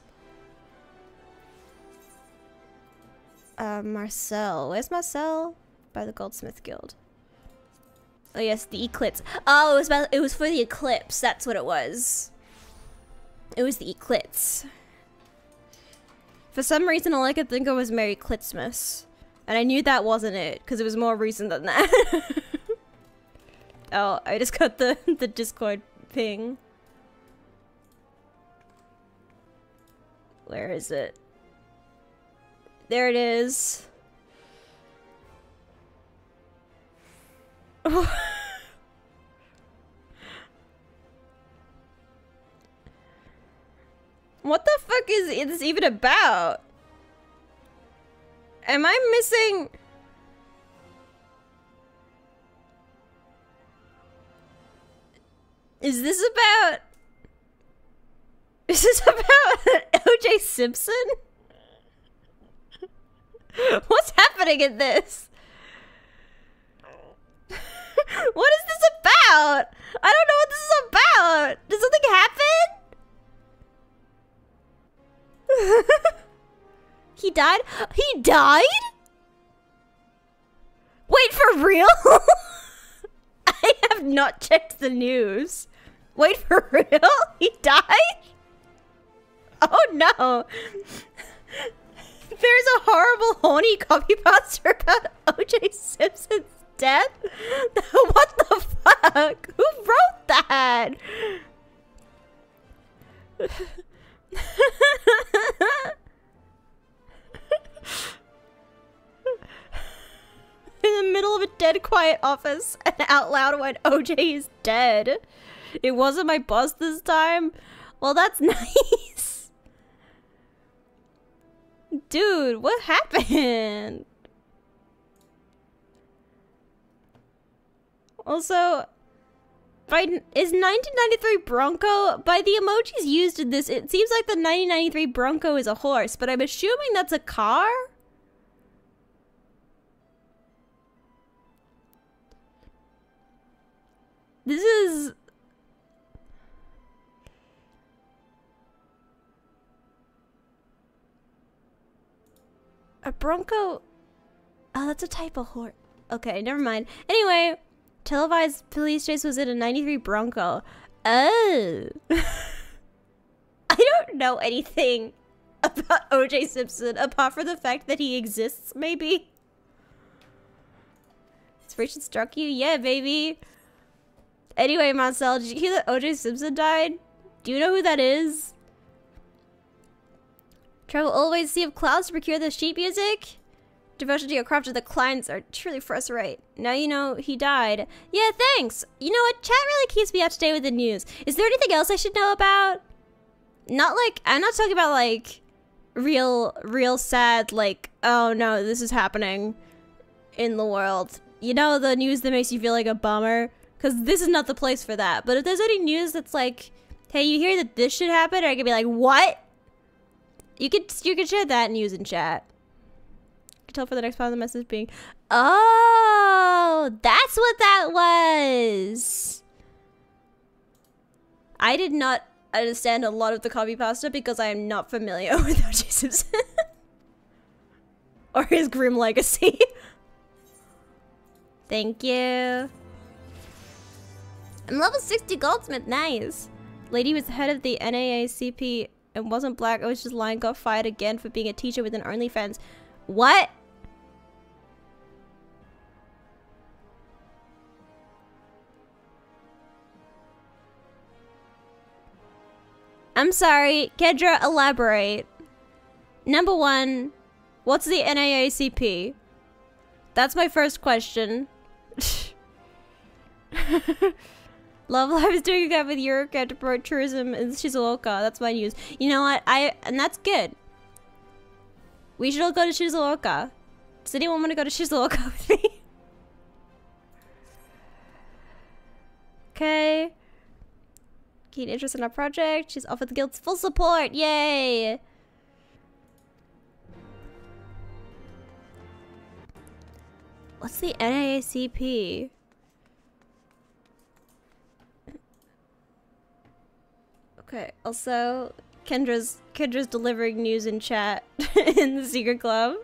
Uh, Marcel. Where's Marcel? By the Goldsmith Guild. Oh yes, the eclipse. Oh, it was about, it was for the eclipse. That's what it was. It was the eclipse. For some reason, all I could think of was Merry Clitsmas. And I knew that wasn't it, because it was more recent than that. Oh, I just got the, the Discord ping. Where is it? There it is. What the fuck is this even about? Am I missing? Is this about? Is this about O J Simpson? What's happening in this? What is this about? I don't know what this is about. Did something happen? He died? He died? Wait, for real? I have not checked the news. Wait, for real? He died? Oh no. There's a horrible horny copy pasta about O J Simpson's death? What the fuck? Who wrote that? In the middle of a dead quiet office and out loud went, O J is dead. It wasn't my boss this time? Well, that's nice. Dude, what happened? Also, by, is nineteen ninety-three Bronco, by the emojis used in this, it seems like the nineteen ninety-three Bronco is a horse, but I'm assuming that's a car? This is... a Bronco? Oh, that's a type of horse. Okay, never mind. Anyway, televised police chase was in a ninety-three Bronco. Oh. I don't know anything about O J Simpson apart from the fact that he exists, maybe. Inspiration struck you? Yeah, baby. Anyway, Marcel, did you hear that O J Simpson died? Do you know who that is? Travel all the way to the Sea of Clouds to procure the sheet music? Devotion to your craft of the clients are truly first rate. Now you know he died. Yeah, thanks. You know what? Chat really keeps me up to date with the news. Is there anything else I should know about? Not like, I'm not talking about like real, real sad, like, oh no, this is happening in the world. you know, the news that makes you feel like a bummer? Because this is not the place for that. But if there's any news that's like, hey, you hear that this should happen? I could be like, what? You could, you could share that news in chat. You can tell for the next part of the message being, oh, that's what that was. I did not understand a lot of the copy pasta because I am not familiar with O J Simpson. Or his grim legacy. Thank you. I'm level sixty goldsmith, nice. Lady was the head of the N double A C P and wasn't black. I was just lying, got fired again for being a teacher with an OnlyFans. What? I'm sorry, Kendra, elaborate. Number one, what's the N double A C P? That's my first question. Love Life is doing that with Eureka to promote tourism in Shizuoka. That's my news. You know what? I and that's good. We should all go to Shizuoka. Does anyone want to go to Shizuoka with me? Okay. Keen interest in our project. She's offered the guild's full support. Yay! What's the N double A C P? Okay, also, Kendra's Kendra's delivering news in chat in the secret club.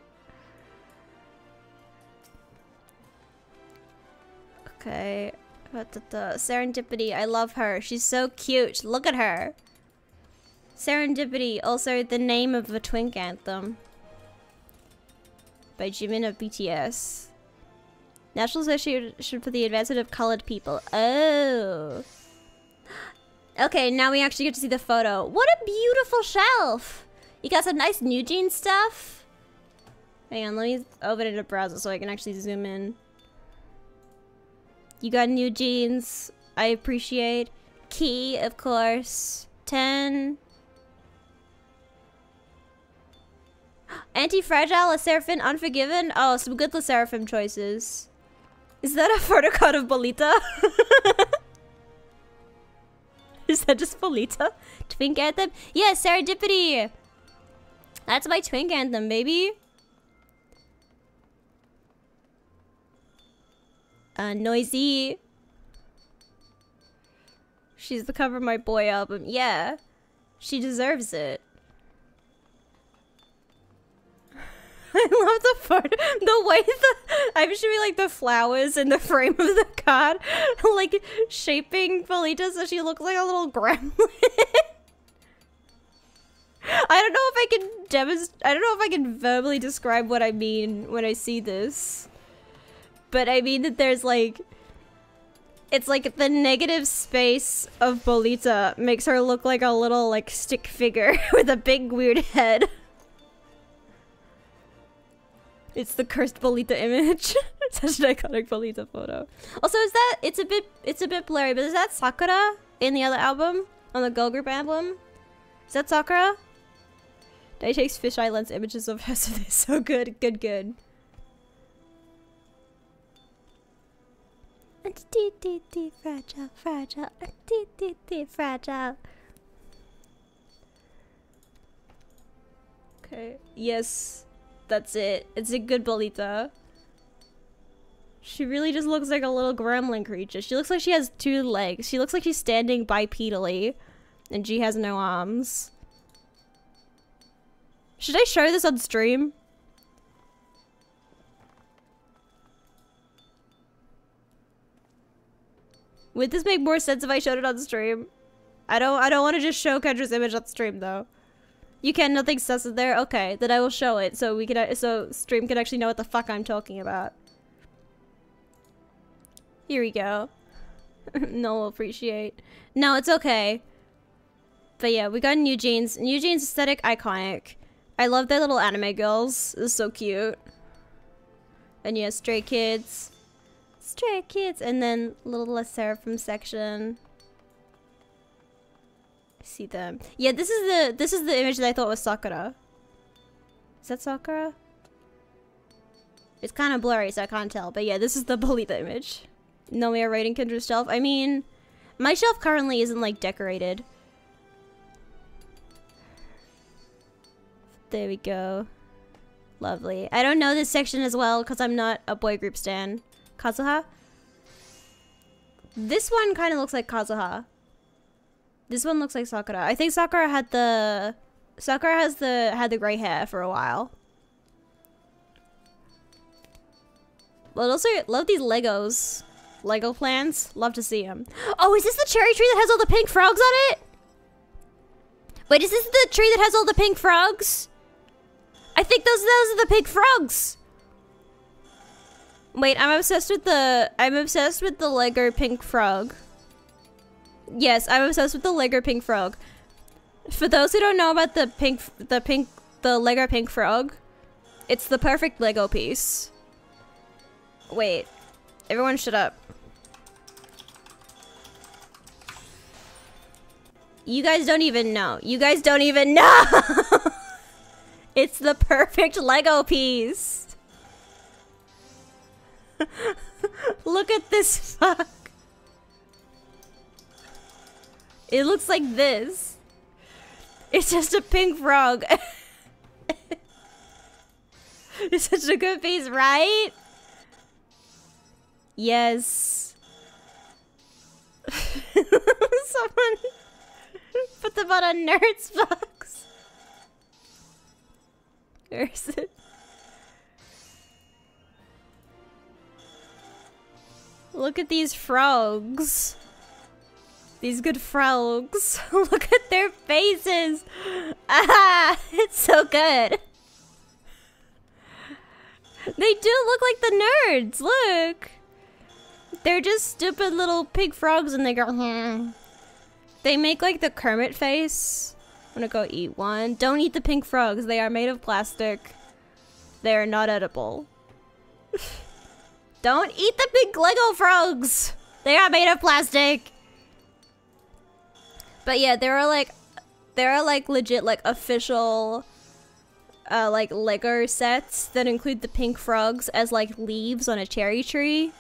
Okay. Serendipity, I love her. She's so cute. Look at her. Serendipity, also the name of the Twink Anthem. By Jimin of B T S. National Association for the Advancement of Colored People. Oh. Okay, now we actually get to see the photo. What a beautiful shelf! You got some nice New Jeans stuff. Hang on, let me open it in a browser so I can actually zoom in. You got New Jeans. I appreciate. Key, of course. ten. Anti-Fragile, a Seraphim, Unforgiven. Oh, some good Le Seraphim choices. Is that a photocard of Bolita? Is that just Bolita? Twink Anthem? Yeah, Serendipity! That's my Twink Anthem, baby. Uh, Noisy. She's the cover of my boy album. Yeah. She deserves it. I love the photo. The way the I'm showing like the flowers in the frame of the card, like shaping Polita so she looks like a little gremlin. I don't know if I can demonstrate. I don't know if I can verbally describe what I mean when I see this, but I mean that there's like, it's like the negative space of Bolita makes her look like a little like stick figure with a big weird head. It's the cursed Bolita image. Such an iconic Bolita photo. Also, is that it's a bit it's a bit blurry, but is that Sakura in the other album? On the girl group album? Is that Sakura? They takes fisheye lens images of her, so they're so good, good, good. Fragile, fragile, fragile. Okay. Yes. That's it. It's a good Bolita. She really just looks like a little gremlin creature. She looks like she has two legs. She looks like she's standing bipedally. And she has no arms. Should I show this on stream? Would this make more sense if I showed it on stream? I don't I don't want to just show Kendra's image on stream though. You can, nothing sus in there? Okay, then I will show it so we can, so stream can actually know what the fuck I'm talking about. Here we go. No, we'll appreciate. No, it's okay. But yeah, we got New Jeans. New Jeans aesthetic, iconic. I love their little anime girls. It's so cute. And yeah, Stray Kids. Stray Kids. And then little Le Seraphim section. See them. Yeah, this is the this is the image that I thought was Sakura. Is that Sakura? It's kind of blurry, so I can't tell. But yeah, this is the bullied image. Nomia raiding Kendra's shelf. I mean, my shelf currently isn't like decorated. There we go. Lovely. I don't know this section as well because I'm not a boy group stan. Kazuha? This one kind of looks like Kazuha. This one looks like Sakura. I think Sakura had the... Sakura has the had the gray hair for a while. But also, love these Legos. Lego plants. Love to see them. Oh, is this the cherry tree that has all the pink frogs on it? Wait, is this the tree that has all the pink frogs? I think those, those are the pink frogs. Wait, I'm obsessed with the... I'm obsessed with the Lego pink frog. Yes, I'm obsessed with the Lego pink frog. For those who don't know about the pink... The pink... The Lego pink frog, it's the perfect Lego piece. Wait. Everyone shut up. You guys don't even know. You guys don't even know! It's the perfect Lego piece. Look at this fuck. It looks like this. It's just a pink frog. It's such a good piece, right? Yes. Someone put them on a nerd's box. Where is it? Look at these frogs. These good frogs. Look at their faces. Ah, it's so good. They do look like the nerds. Look. They're just stupid little pig frogs and they go, hmm. They make like the Kermit face. I'm gonna go eat one. Don't eat the pink frogs. They are made of plastic. They are not edible. Don't eat the pink Lego frogs. They are made of plastic. But yeah, there are like, there are like legit like official, uh, like Lego sets that include the pink frogs as like leaves on a cherry tree.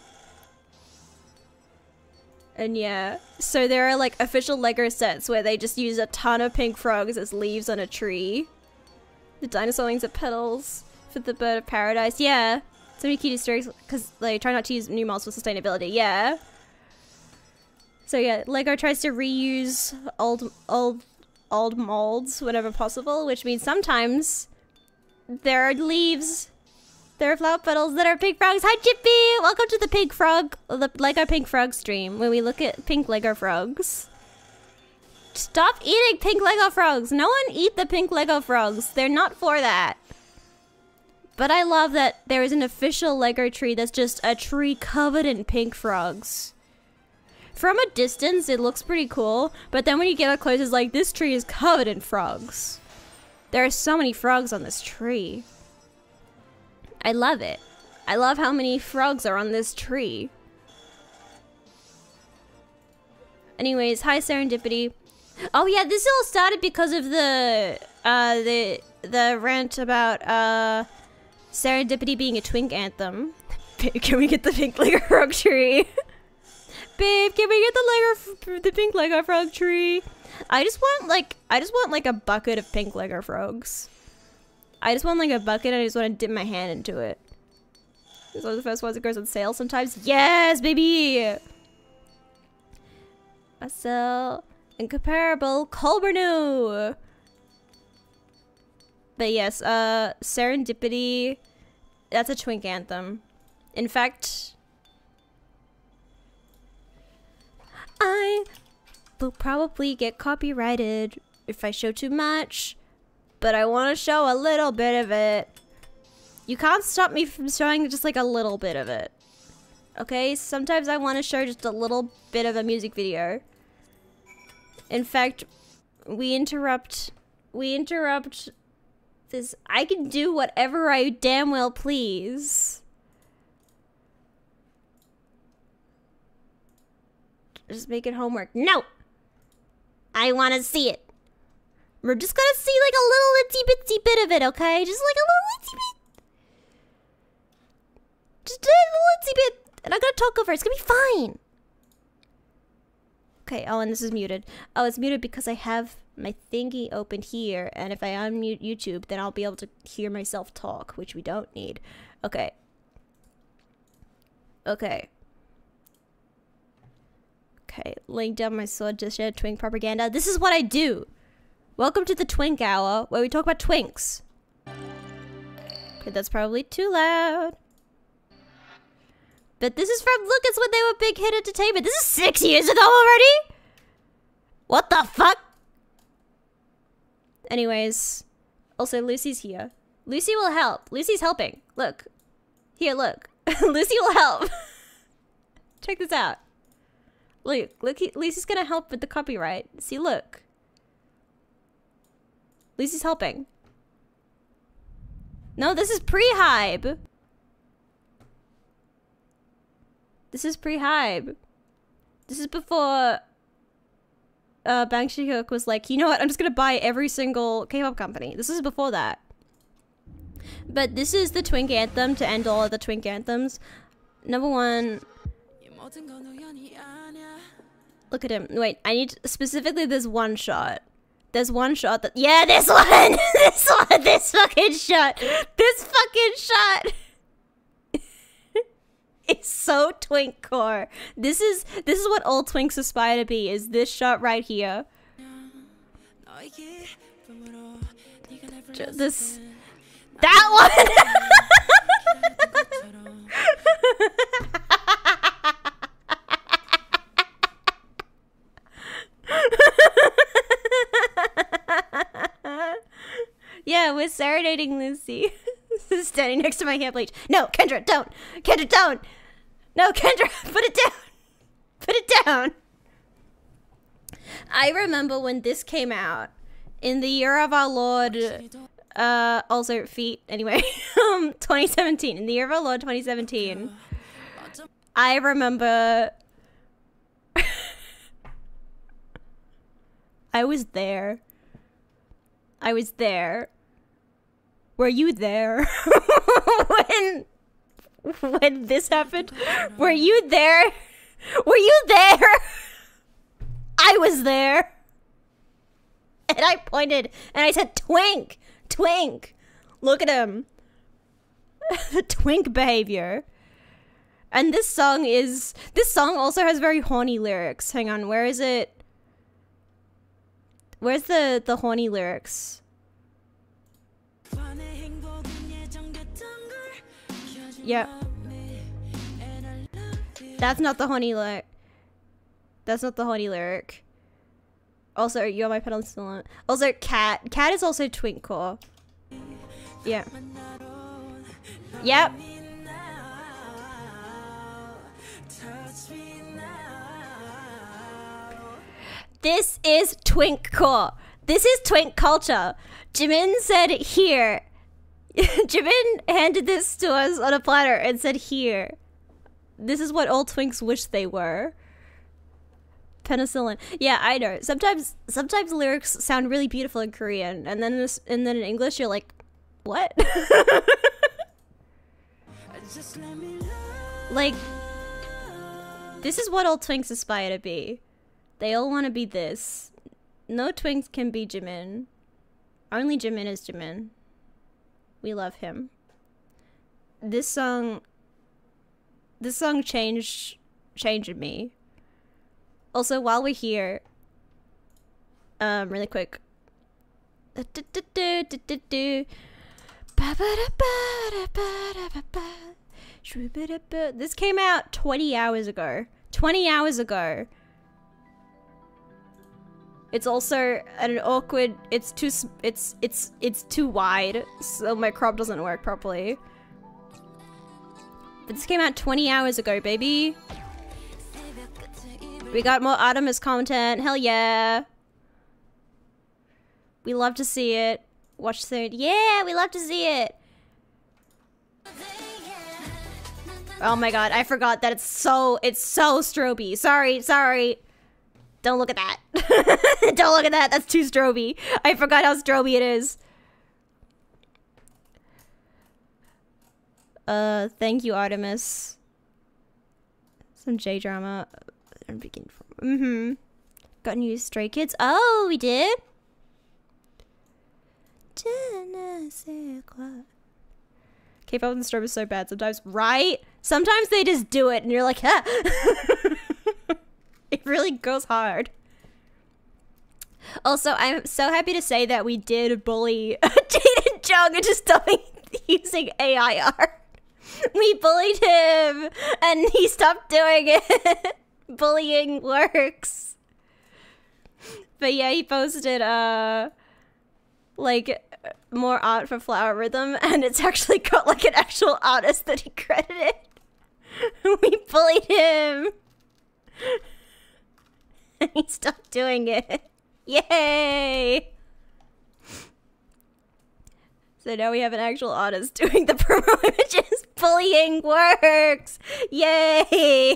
And yeah, so there are like official Lego sets where they just use a ton of pink frogs as leaves on a tree. The dinosaur wings are petals for the bird of paradise. Yeah, so many cute Easter eggs because they try not to use new molds for sustainability. Yeah. So yeah, Lego tries to reuse old, old, old molds whenever possible, which means sometimes there are leaves. There are flower petals that are pink frogs. Hi, Chippy! Welcome to the pink frog, the Lego pink frog stream, where we look at pink Lego frogs. Stop eating pink Lego frogs! No one eat the pink Lego frogs. They're not for that. But I love that there is an official Lego tree that's just a tree covered in pink frogs. From a distance, it looks pretty cool, but then when you get up close, it's like, this tree is covered in frogs. There are so many frogs on this tree. I love it. I love how many frogs are on this tree. Anyways, hi Serendipity. Oh yeah, this all started because of the uh the the rant about uh Serendipity being a twink anthem. Babe, can we get the pink Lego frog tree? Babe, can we get the Lego the pink Lego frog tree? I just want like I just want like a bucket of pink Lego frogs. I just want like a bucket and I just want to dip my hand into it. These are the first ones that goes on sale sometimes. Yes, baby! I sell incomparable Colbernu! But yes, uh, Serendipity, that's a twink anthem. In fact, I will probably get copyrighted if I show too much. But I want to show a little bit of it. You can't stop me from showing just like a little bit of it. Okay? Sometimes I want to show just a little bit of a music video. In fact, we interrupt... We interrupt this... I can do whatever I damn well please. Just make it homework. No! I want to see it. We're just gonna see like a little itsy bitsy bit of it, okay? Just like a little itsy bit. I'm not gonna talk over it. It's gonna be fine. Okay, oh, and this is muted. Oh, it's muted because I have my thingy open here, and if I unmute YouTube, then I'll be able to hear myself talk, which we don't need. Okay. Okay. Okay, laying down my sword to share twink propaganda. This is what I do. Welcome to the Twink Hour, where we talk about twinks. Okay, that's probably too loud. But this is from, look, it's when they were Big Hit Entertainment. This is six years ago already? What the fuck? Anyways, also Lucy's here. Lucy will help. Lucy's helping. Look. Here, look. Lucy will help. Check this out. Look, look, he, Lucy's gonna help with the copyright. See, look. Lucy's helping. No, this is pre-hype. This is pre-hype. This is before uh, Bang Shi-hyuk was like, you know what, I'm just gonna buy every single K-pop company. This is before that. But this is the Twink Anthem to end all of the Twink Anthems. Number one. Look at him. Wait, I need specifically this one shot. There's one shot that- Yeah, this one! This one! This fucking shot! This fucking shot! It's so twink core. This is this is what all twinks aspire to be, is this shot right here. This that one. Yeah, we're serenading Lucy. Standing next to my hair bleach. No, Kendra, don't. Kendra, don't. No, Kendra, put it down. Put it down. I remember when this came out in the year of our Lord, uh, also feet, anyway, um, twenty seventeen. In the year of our Lord, twenty seventeen. I remember I was there. I was there. Were you there when when this happened? Were you there? Were you there? I was there. And I pointed and I said, Twink, Twink. Look at him. The twink behavior. And this song is, this song also has very horny lyrics. Hang on, where is it? Where's the, the horny lyrics? Yeah. That's not the horny lyric. That's not the horny lyric. Also, you're my penicillin. Also, cat. Cat is also twinkcore. Yeah. Yep. This is twinkcore. This is twink culture. Jimin said here. Jimin handed this to us on a platter and said here. This is what all twinks wish they were. Penicillin. Yeah, I know. Sometimes sometimes lyrics sound really beautiful in Korean, and then this, and then in English you're like, what? Like, this is what all twinks aspire to be. They all want to be this. No twinks can be Jimin. Only Jimin is Jimin. We love him. This song... This song changed... changed me. Also, while we're here... Um, really quick. This came out twenty hours ago. twenty hours ago. It's also an awkward, it's too, it's, it's, it's too wide, so my crop doesn't work properly. But this came out twenty hours ago, baby. We got more Artemis content, hell yeah. We love to see it. Watch soon. Yeah, we love to see it. Oh my god, I forgot that it's so, it's so stroby. Sorry, sorry. Don't look at that. Don't look at that. That's too stroby. I forgot how stroby it is. Uh, thank you, Artemis. Some J drama. I'm beginning from. Mm-hmm. Got new Stray Kids. Oh, we did. K-pop in the storm is so bad sometimes, right? Sometimes they just do it, and you're like, huh. It really goes hard. Also, I'm so happy to say that we did bully Jaden Jung into stopping using A I art. We bullied him, and he stopped doing it. Bullying works. But yeah, he posted, uh, like, more art for Flower Rhythm, and it's actually got, like, an actual artist that he credited. We bullied him. And he stopped doing it. Yay! So now we have an actual artist doing the promo images. Bullying works! Yay!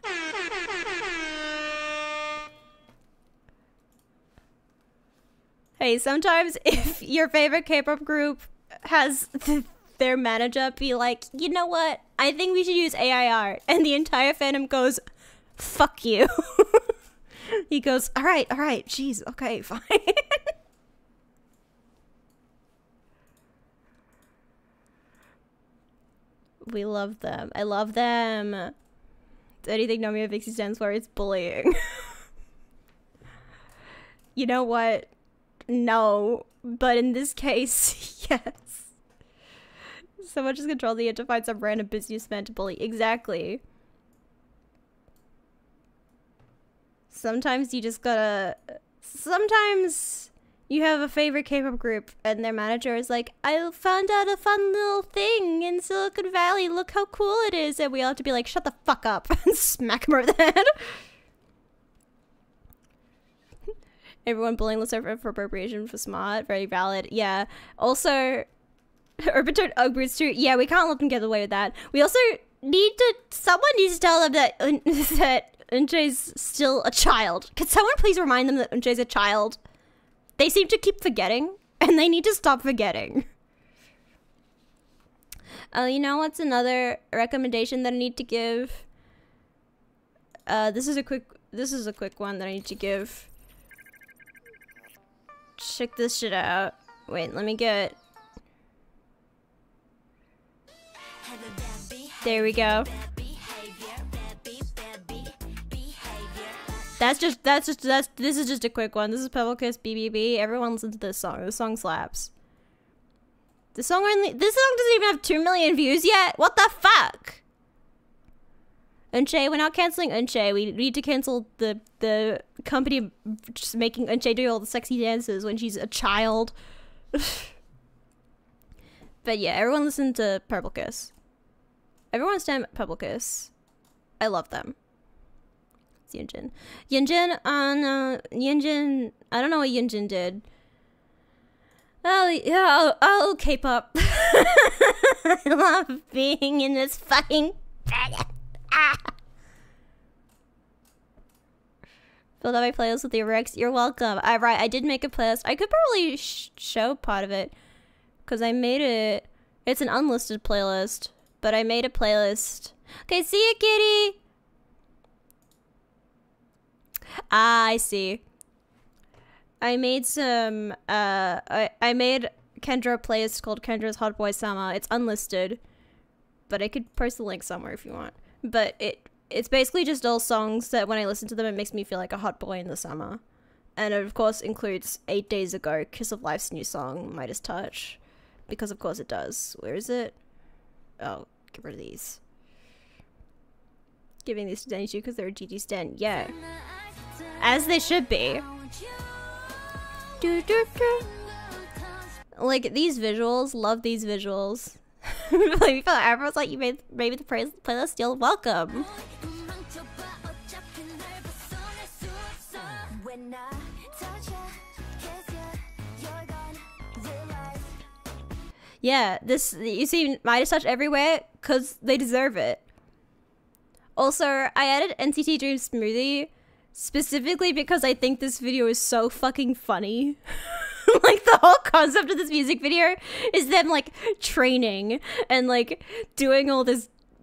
Hey, sometimes if your favorite K-pop group has th their manager be like, you know what? I think we should use A I art. And the entire fandom goes, fuck you. He goes, all right, all right, jeez, okay, fine. We love them. I love them. Anything Nomia Vixie stands for is bullying. You know what? No. But in this case, yes. Someone just controlled the to find some random businessman to bully. Exactly. Sometimes you just gotta... Sometimes you have a favorite K-pop group and their manager is like, I found out a fun little thing in Silicon Valley. Look how cool it is. And we all have to be like, shut the fuck up and smack him over the head. Everyone bullying the server for appropriation for smart. Very valid. Yeah. Also, Urban Toad Ugboots too. Yeah, we can't let them get away with that. We also need to... Someone needs to tell them that... that Eunjae's still a child. Could someone please remind them that Eunjae's a child? They seem to keep forgetting, and they need to stop forgetting. Oh, uh, you know what's another recommendation that I need to give? Uh, this is a quick. This is a quick one that I need to give. Check this shit out. Wait, let me get. There we go. That's just, that's just, that's, this is just a quick one. This is Pebble Kiss B B B. Everyone listen to this song. This song slaps. This song only, this song doesn't even have two million views yet. What the fuck? Eunjae, we're not canceling Eunjae. We need to cancel the, the company just making Eunjae do all the sexy dances when she's a child. But yeah, everyone listen to Purple Kiss. Everyone stand Purple Kiss. I love them. Yunjin. Yunjin on uh, Yunjin. I don't know what Yunjin did. Oh yeah, oh, oh K-pop. I love being in this fucking. Ah. Filled out my playlist with the Rex. You're welcome. I right. I did make a playlist. I could probably sh show part of it because I made it. It's an unlisted playlist, but I made a playlist. Okay, see you, kitty. Ah, I see. I made some, uh, I, I made Kendra a playlist called Kendra's Hot Boy Summer. It's unlisted, but I could post the link somewhere if you want. But it, it's basically just all songs that when I listen to them, it makes me feel like a hot boy in the summer. And it, of course, includes Eight Days Ago, Kiss of Life's new song, Midas Touch. Because, of course, it does. Where is it? Oh, get rid of these. Giving these to Danny too because they're a G G stan. Yeah. As they should be. Do, do, do. Like, these visuals. Love these visuals. Like, everyone's like, you made maybe the play playlist. You're welcome. Yeah, this, you see Midas Touch everywhere because they deserve it. Also, I added N C T Dream Smoothie specifically because I think this video is so fucking funny. Like, the whole concept of this music video is them, like, training and, like, doing all this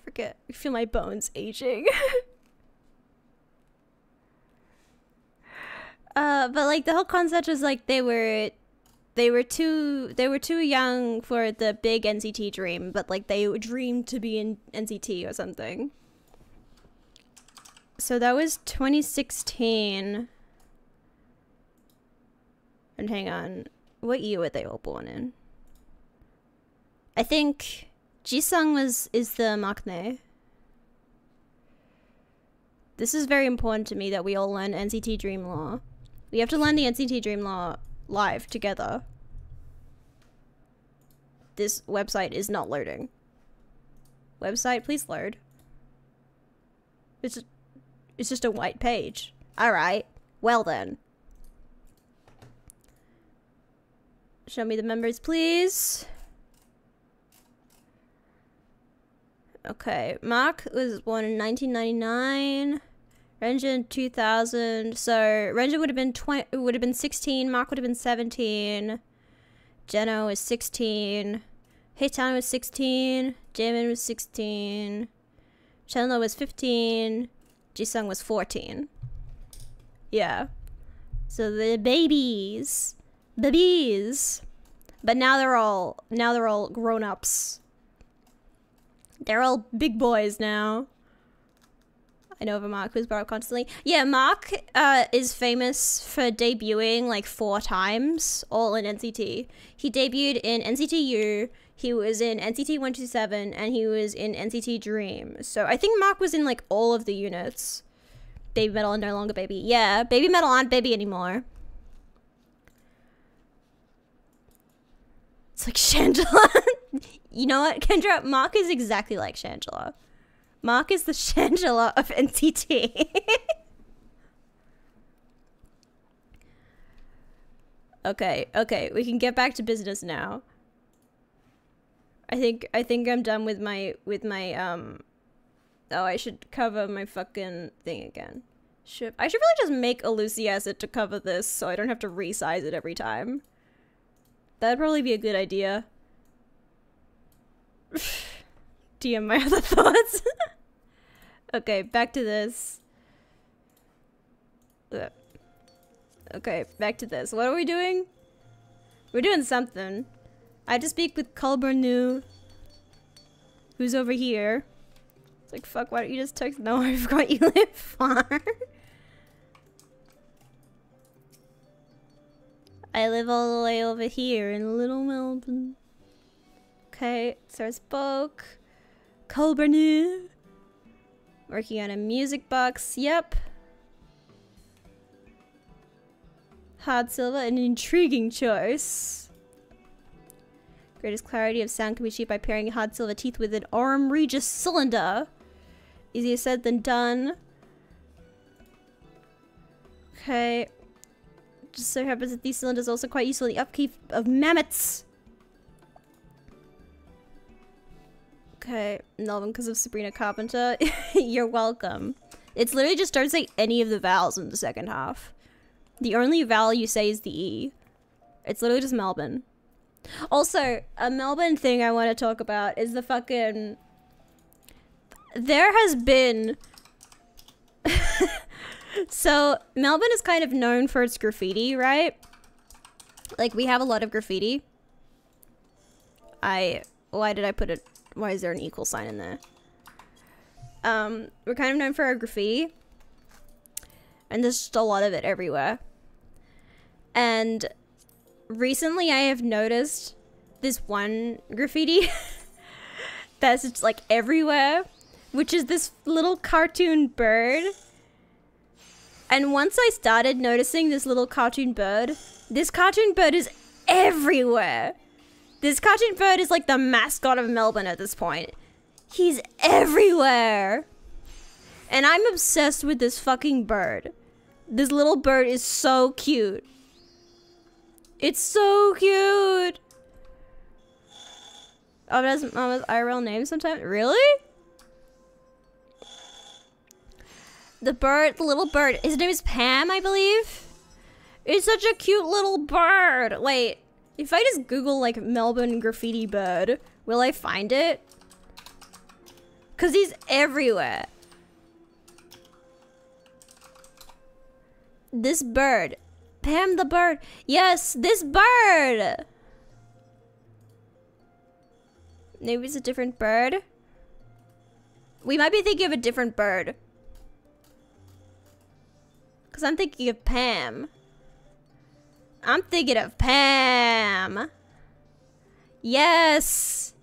forget. I feel my bones aging. uh, but like the whole concept was like they were, they were too, they were too young for the big N C T dream, but like they dreamed to be in N C T or something. So that was twenty sixteen. And hang on, what year were they all born in? I think Jisung was is the maknae. This is very important to me that we all learn N C T Dream Law. We have to learn the N C T Dream Law live together. This website is not loading. Website, please load. It's it's just a white page. All right. Well then. Show me the members, please. Okay, Mark was born in nineteen ninety-nine. Renjin two thousand. So Renjin would have been twenty. Would have been sixteen. Mark would have been seventeen. Jeno was sixteen. Heitan was sixteen. Jaemin was sixteen. Chenlo was fifteen. Jisung was fourteen. Yeah. So the babies. Babies. But now they're all now they're all grown-ups. They're all big boys now. I know of a Mark who's brought up constantly. Yeah, Mark uh, is famous for debuting like four times, all in N C T. He debuted in N C T U, he was in N C T one two seven, and he was in N C T Dream. So I think Mark was in like all of the units. Baby Metal and no longer Baby. Yeah, Baby Metal aren't Baby anymore. It's like Shangela. You know what, Kendra? Mark is exactly like Shangela. Mark is the Shangela of N C T. Okay, okay, we can get back to business now. I think I think I'm done with my with my um oh, I should cover my fucking thing again. Should I should really just make a Lucy asset to cover this so I don't have to resize it every time. That'd probably be a good idea. D M my other thoughts. Okay, back to this. Okay, back to this. What are we doing? We're doing something. I had to speak with Kulbernu, who's over here. It's like, fuck, why don't you just text? No, I forgot you live far. I live all the way over here in Little Melbourne. Okay, so I spoke. Kulbernu. Working on a music box, yep. Hard silver, an intriguing choice. Greatest clarity of sound can be achieved by pairing hard silver teeth with an Aurum Regis cylinder. Easier said than done. Okay. Just so happens that these cylinders are also quite useful in the upkeep of mammoths. Okay, Melvin, because of Sabrina Carpenter. You're welcome. It's literally just don't say any of the vowels in the second half. The only vowel you say is the E. It's literally just Melbourne. Also, a Melbourne thing I want to talk about is the fucking... There has been... So, Melbourne is kind of known for its graffiti, right? Like, we have a lot of graffiti. I... Why did I put it... Why is there an equal sign in there? Um, we're kind of known for our graffiti. And there's just a lot of it everywhere. And recently I have noticed this one graffiti that's just like everywhere, which is this little cartoon bird. And once I started noticing this little cartoon bird, this cartoon bird is everywhere. This cartoon bird is like the mascot of Melbourne at this point. He's everywhere. And I'm obsessed with this fucking bird. This little bird is so cute. It's so cute. Oh, that's Mama's I R L name sometimes? Really? The bird, the little bird, his name is Pam, I believe? It's such a cute little bird. Wait, if I just Google like Melbourne graffiti bird, will I find it? Cause he's everywhere. This bird. Pam the bird. Yes, this bird. Maybe it's a different bird. We might be thinking of a different bird. Cause I'm thinking of Pam. I'm thinking of Pam. Yes.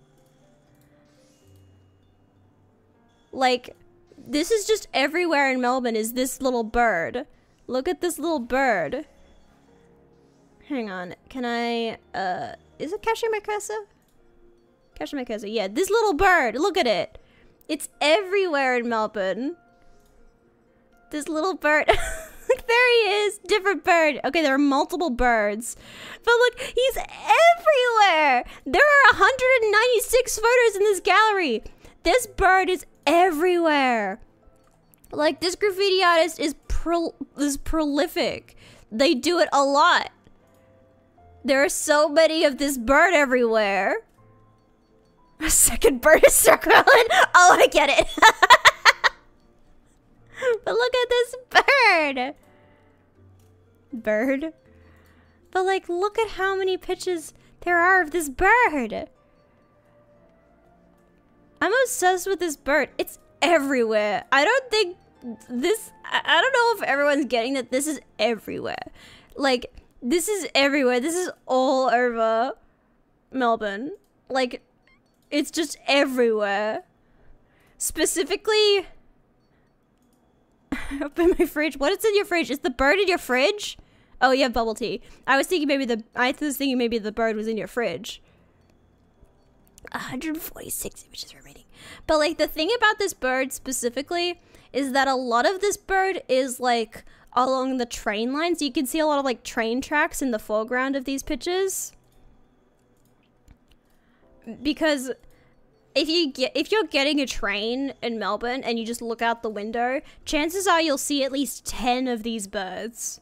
Like, this is just everywhere in Melbourne is this little bird. Look at this little bird. Hang on. Can I, uh, is it catching my cursor? Catching my cursor. Yeah, this little bird. Look at it. It's everywhere in Melbourne. This little bird. Look, there he is. Different bird. Okay, there are multiple birds. But look, he's everywhere. There are one hundred ninety-six photos in this gallery. This bird is everywhere. Like, this graffiti artist is pro is prolific. They do it a lot. There are so many of this bird everywhere. A second bird is circling. Oh, I get it. But look at this bird. Bird. But like, look at how many pictures there are of this bird. I'm obsessed with this bird. It's everywhere. I don't think this, I, I don't know if everyone's getting that this is everywhere. Like, this is everywhere. This is all over Melbourne. Like, it's just everywhere. Specifically, up in my fridge. What is in your fridge? Is the bird in your fridge? Oh, you have bubble tea. I was thinking maybe the, I was thinking maybe the bird was in your fridge. one hundred forty-six images remaining. But like, the thing about this bird specifically is that a lot of this bird is like along the train lines. You can see a lot of like train tracks in the foreground of these pictures. Because if you get if you're getting a train in Melbourne and you just look out the window, chances are you'll see at least ten of these birds.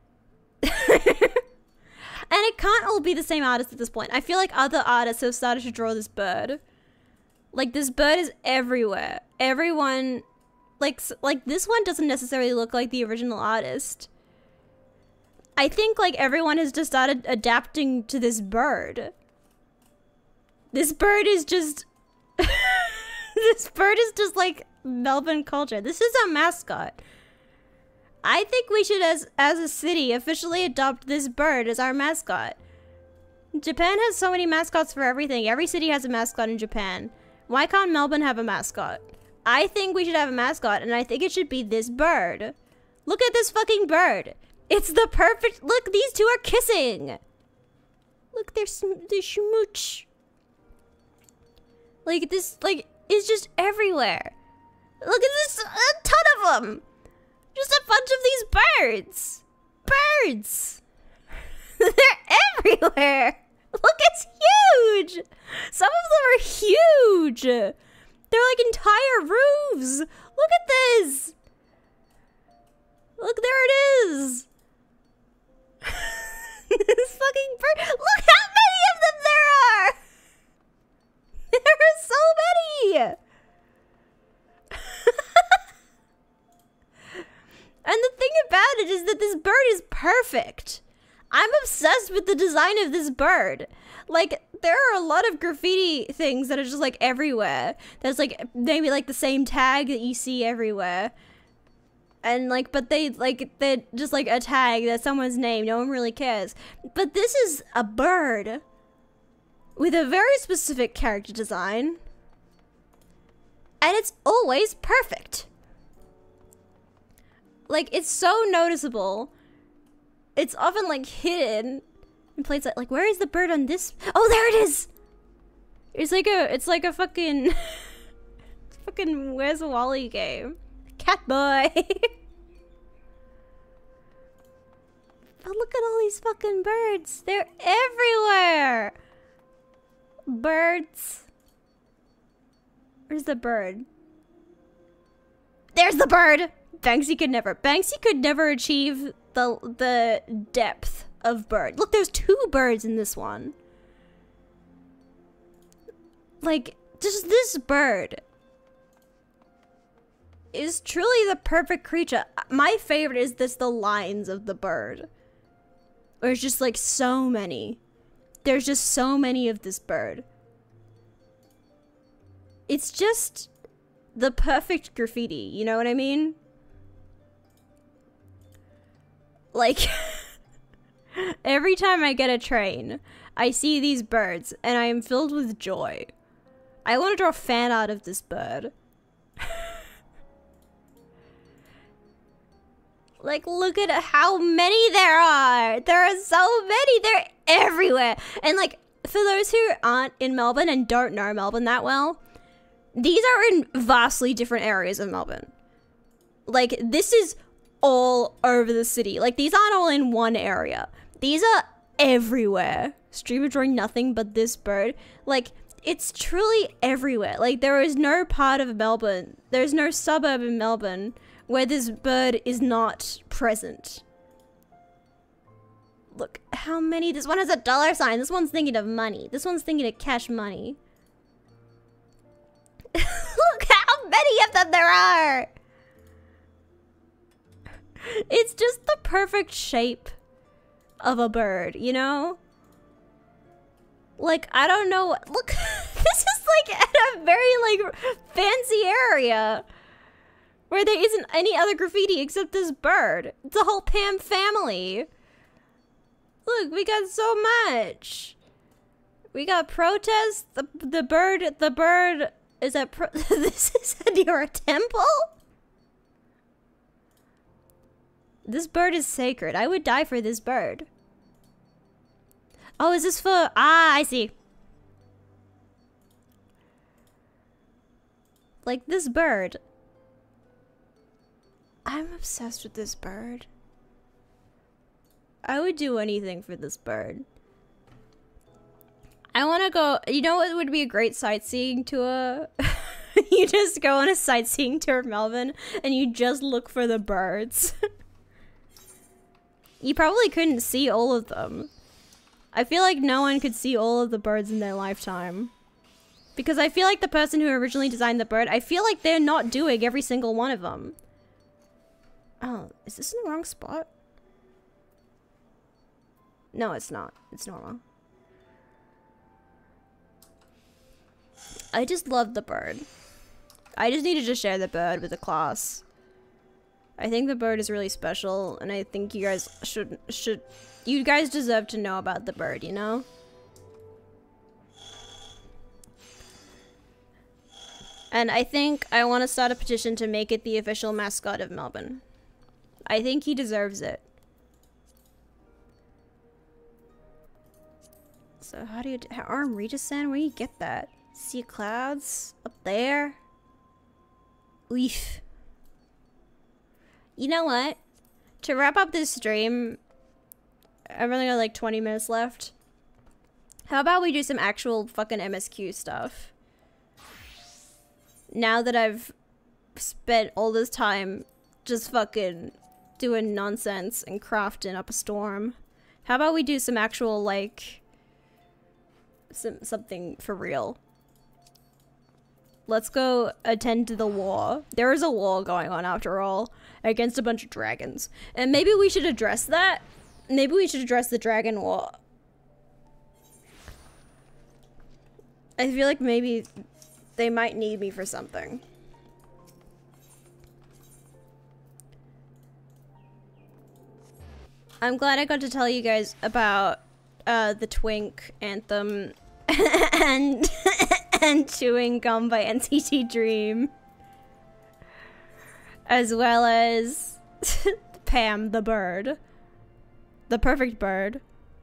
And it can't all be the same artist at this point. I feel like other artists have started to draw this bird. Like, this bird is everywhere. Everyone, like, like this one doesn't necessarily look like the original artist. I think, like, everyone has just started adapting to this bird. This bird is just... this bird is just, like, Melbourne culture. This is our mascot. I think we should, as as a city, officially adopt this bird as our mascot. Japan has so many mascots for everything. Every city has a mascot in Japan. Why can't Melbourne have a mascot? I think we should have a mascot, and I think it should be this bird. Look at this fucking bird. It's the perfect... Look, these two are kissing. Look, they're, they're schmooch. Like, this, like, is just everywhere. Look at this, a ton of them. Just a bunch of these birds. Birds. They're everywhere. Look, it's huge. Some of them are huge. They're like entire roofs. Look at this. Look, there it is. This fucking bird. Look how many of them there are. There are so many. And the thing about it is that this bird is perfect. I'm obsessed with the design of this bird. Like, there are a lot of graffiti things that are just like everywhere. There's like maybe like the same tag that you see everywhere. And like, but they like, they're just like a tag that's someone's name. No one really cares. But this is a bird with a very specific character design. And it's always perfect. Like, it's so noticeable. It's often, like, hidden in places like, like, where is the bird on this? Oh, there it is! It's like a, it's like a fucking, fucking Where's the Wally game. Cat boy! But look at all these fucking birds. They're everywhere! Birds. Where's the bird? There's the bird! Banksy could never, Banksy could never achieve the, the depth of bird. Look, there's two birds in this one. Like, just this bird. is truly the perfect creature. My favorite is this, the lines of the bird. There's just like so many. There's just so many of this bird. It's just the perfect graffiti, you know what I mean? Like, every time I get a train, I see these birds, and I am filled with joy. I want to draw fan art of this bird. Like, look at how many there are! There are so many! They're everywhere! And like, for those who aren't in Melbourne and don't know Melbourne that well, these are in vastly different areas of Melbourne. Like, this is all over the city. Like, these aren't all in one area. These are everywhere. Streamer drawing nothing but this bird. Like, it's truly everywhere. Like, there is no part of Melbourne, there's no suburb in Melbourne where this bird is not present. Look how many. This one has a dollar sign. This one's thinking of money. This one's thinking of cash money. Look how many of them there are. It's just the perfect shape of a bird, you know? Like, I don't know. Look, this is like at a very like fancy area where there isn't any other graffiti except this bird. It's a whole Pam family. Look, we got so much. We got protests. The the bird the bird is at pro this is near a temple. This bird is sacred. I would die for this bird. Oh, is this for... Ah, I see. Like, this bird. I'm obsessed with this bird. I would do anything for this bird. I want to go... You know what would be a great sightseeing tour? You just go on a sightseeing tour of Melbourne, and you just look for the birds. You probably couldn't see all of them. I feel like no one could see all of the birds in their lifetime. Because I feel like the person who originally designed the bird, I feel like they're not doing every single one of them. Oh, is this in the wrong spot? No, it's not. It's normal. I just love the bird. I just needed to share the bird with the class. I think the bird is really special, and I think you guys should should you guys deserve to know about the bird, you know? And I think I want to start a petition to make it the official mascot of Melbourne. I think he deserves it. So how do you arm Regis-san? Where do you get that? See clouds up there? Oof. You know what? To wrap up this stream, I've only got like twenty minutes left. How about we do some actual fucking M S Q stuff? Now that I've spent all this time just fucking doing nonsense and crafting up a storm, how about we do some actual, like, some something for real? Let's go attend to the war. There is a war going on, after all, against a bunch of dragons. And maybe we should address that. Maybe we should address the dragon war. I feel like maybe they might need me for something. I'm glad I got to tell you guys about uh, the Twink anthem and and Chewing Gum by N C T Dream, as well as Pam the bird, the perfect bird.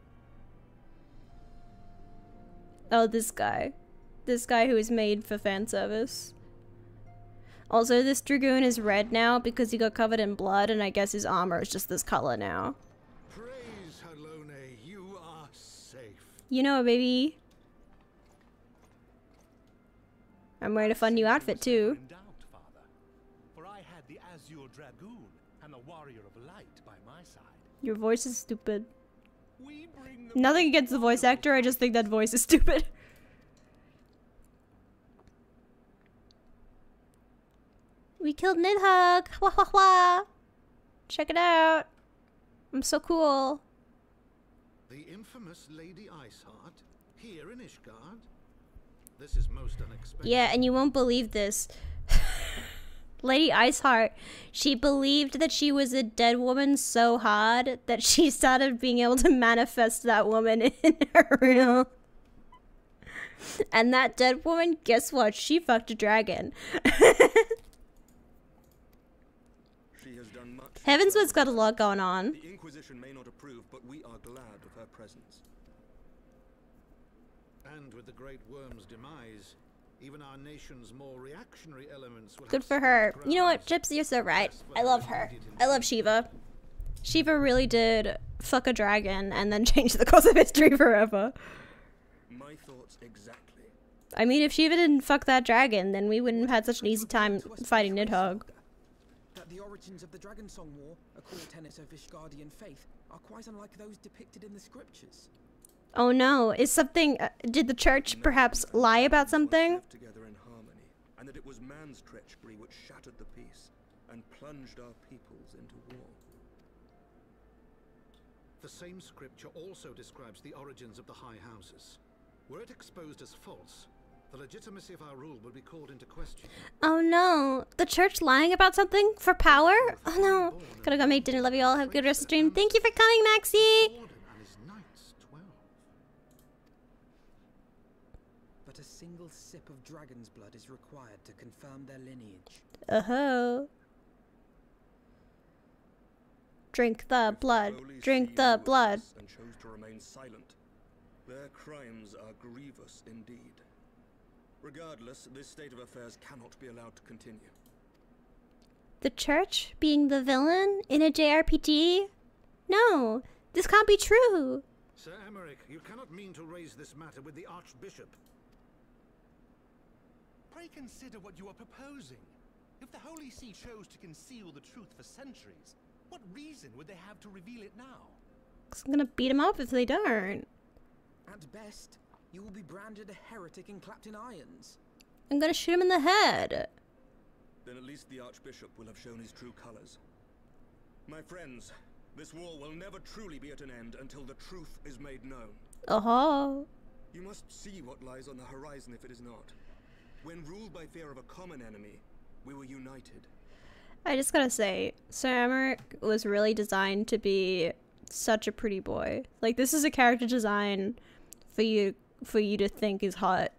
Oh, this guy. This guy who is made for fan service. Also, this dragoon is red now because he got covered in blood, and I guess his armor is just this color now. Praise Halone, you are safe. You know, baby. I'm wearing a fun new outfit too. Doubt, Father, for I had the Azure Dragoon and the Warrior of Light by my side. Your voice is stupid. We bring the Nothing against the voice actor, I just think that voice is stupid. We We killed Nidhogg. Wah wah wah. Check it out. I'm so cool. The infamous Lady Iceheart here in Ishgard. This is most unexpected. Yeah, and you won't believe this. Lady Iceheart, she believed that she was a dead woman so hard that she started being able to manifest that woman in her room. And that dead woman, guess what? She fucked a dragon. She has done much. Heavenswood's got a lot going on. The Inquisition may not approve, but we are glad of her presence. And with the Great Worm's demise, even our nation's more reactionary elements will Good have for her. stand You know what, grounds. Gypsy, you're so right. I love her. I love Shiva. Shiva really did fuck a dragon and then change the course of history forever. My thoughts exactly. I mean, if Shiva didn't fuck that dragon, then we wouldn't have had such an easy time fighting Nidhogg. That the origins of the dragonsong war, a core tenet of Ishgardian faith, are quite unlike those depicted in the scriptures. Oh no, is something... Uh, did the church perhaps lie about something? Lived together in harmony, and that it was man's treachery which shattered the peace and plunged our peoples into war. The same scripture also describes the origins of the High Houses. Were it exposed as false, the legitimacy of our rule would be called into question. Oh no, the church lying about something for power? Oh no. Gotta go make dinner, love you all, have a good rest of the stream. Thank you for coming, Maxie! Warden and his knights, twelve. But a single sip of dragon's blood is required to confirm their lineage. Uh-huh. Drink the blood. Holy Drink See the knew blood. this and chose to remain silent. Their crimes are grievous indeed. Regardless, this state of affairs cannot be allowed to continue. The church being the villain in a J R P G? No, this can't be true. Sir Emmerich, you cannot mean to raise this matter with the Archbishop. Pray consider what you are proposing. If the Holy See chose to conceal the truth for centuries, what reason would they have to reveal it now? 'Cause I'm gonna beat him up if they don't. At best, you will be branded a heretic and clapped in irons. I'm gonna shoot him in the head. Then at least the Archbishop will have shown his true colors. My friends, this war will never truly be at an end until the truth is made known. Oh. You must see what lies on the horizon if it is not. When ruled by fear of a common enemy, we were united. I just gotta say, Sir Emmerich was really designed to be such a pretty boy. Like, this is a character design for you for you to think is hot.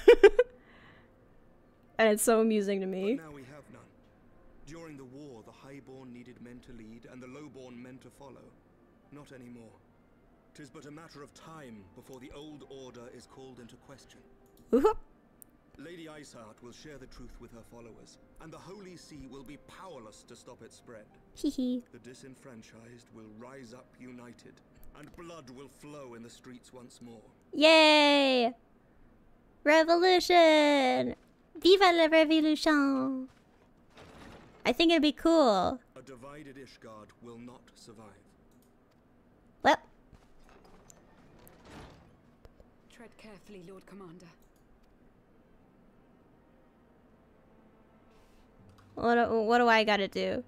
And it's so amusing to me. But now we have none. During the war, the highborn needed men to lead and the lowborn men to follow. Not anymore. 'Tis but a matter of time before the old order is called into question. Ooh. Lady Iceheart will share the truth with her followers, and the Holy See will be powerless to stop its spread. Heehee. The disenfranchised will rise up united, and blood will flow in the streets once more. Yay! Revolution! Viva la revolution! I think it'd be cool. A divided Ishgard will not survive. Well, Tread carefully, Lord Commander. what do, what do I gotta do?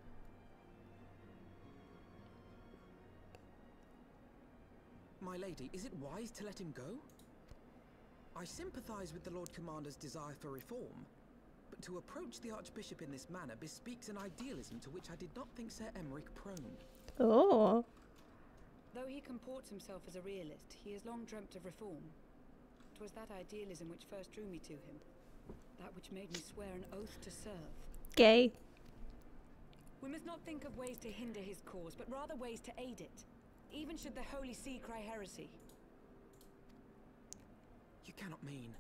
My lady, is it wise to let him go? I sympathize with the Lord Commander's desire for reform, but to approach the Archbishop in this manner bespeaks an idealism to which I did not think Sir Emmerich prone. Oh. Though he comports himself as a realist, he has long dreamt of reform. It was that idealism which first drew me to him, that which made me swear an oath to serve. Gay. We must not think of ways to hinder his cause, but rather ways to aid it, even should the Holy See cry heresy. You cannot mean...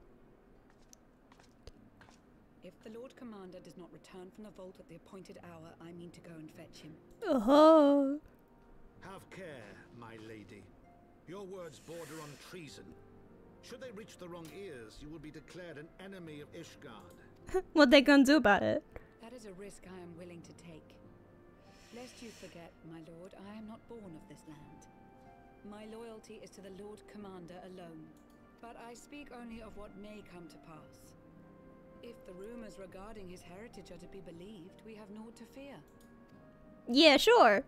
If the Lord Commander does not return from the vault at the appointed hour, I mean to go and fetch him. Oh. Have care, my lady. Your words border on treason. Should they reach the wrong ears, you will be declared an enemy of Ishgard. What they gonna do about it? That is a risk I am willing to take. Lest you forget, my lord, I am not born of this land. My loyalty is to the Lord Commander alone, but I speak only of what may come to pass. If the rumors regarding his heritage are to be believed, we have naught to fear. Yeah, sure.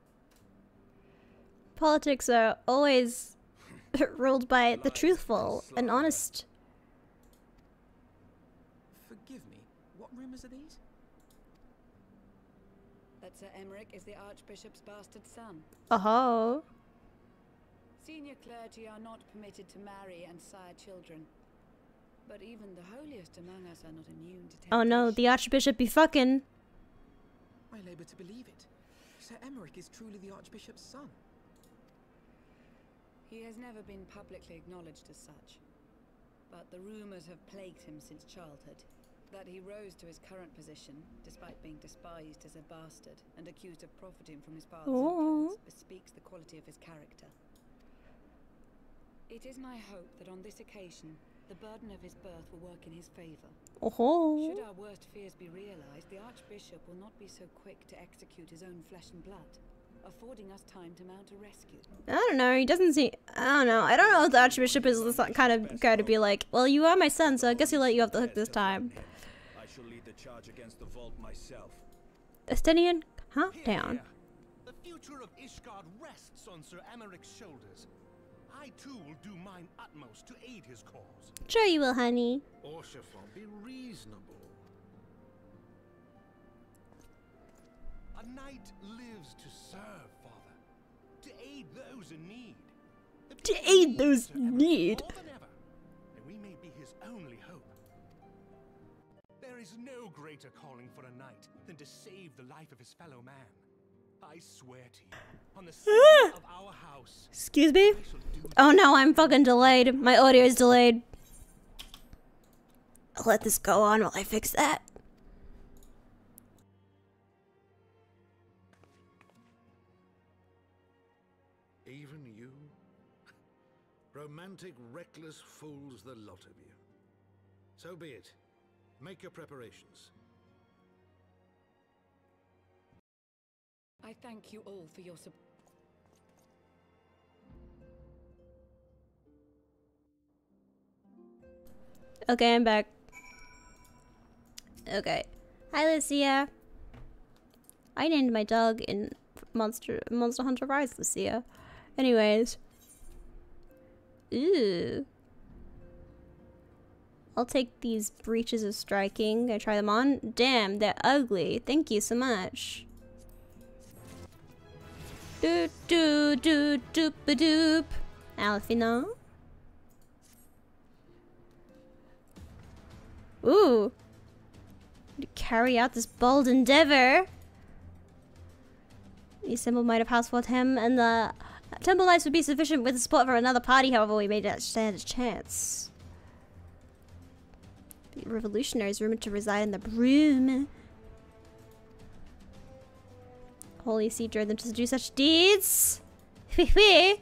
Politics are always ruled by the truthful and honest. Forgive me, what rumors are these? That Sir Emmerich is the Archbishop's bastard son. Oh. Senior clergy are not permitted to marry and sire children. But even the holiest among us are not immune to temptation. Oh no, the Archbishop be fucking. I labour to believe it. Sir Emmerich is truly the Archbishop's son. He has never been publicly acknowledged as such. But the rumors have plagued him since childhood. That he rose to his current position, despite being despised as a bastard and accused of profiting from his father's Oh. influence, bespeaks the quality of his character. It is my hope that on this occasion, the burden of his birth will work in his favour. Oh. Should our worst fears be realised, the Archbishop will not be so quick to execute his own flesh and blood, affording us time to mount a rescue. I don't know, he doesn't seem. I don't know. I don't know if the Archbishop is the kind of guy to be like, well, you are my son, so I guess he'll let you off the hook this time. I shall lead the charge against the vault myself. Estinian, calm Here, down. here. The future of Ishgard rests on Sir Emmerich's shoulders. I too will do mine utmost to aid his cause. Sure you will, honey. Orshafon, be reasonable. A knight lives to serve, Father. To aid those in need. The To people aid need those Sir in Emmerich need. More than ever, and we may be his only hope. There is no greater calling for a knight than to save the life of his fellow man. I swear to you, on the safety of our house, Excuse me? I shall do Oh no, I'm fucking delayed. My audio is delayed. I'll let this go on while I fix that. Even you? Romantic, reckless fools, the lot of you. So be it. Make your preparations. I thank you all for your support. Okay, I'm back. Okay. Hi, Lucia. I named my dog in Monster Monster Hunter Rise, Lucia. Anyways. Ooh. I'll take these breaches of striking. Can I try them on? Damn, they're ugly. Thank you so much. Do do do doop a doop. Alfina. Ooh. To carry out this bold endeavor. The symbol might have housefought him, and the temple lights would be sufficient with the support from another party, however, we may not stand a chance. The revolutionaries rumored to reside in the broom. Holy See drove them to do such deeds. I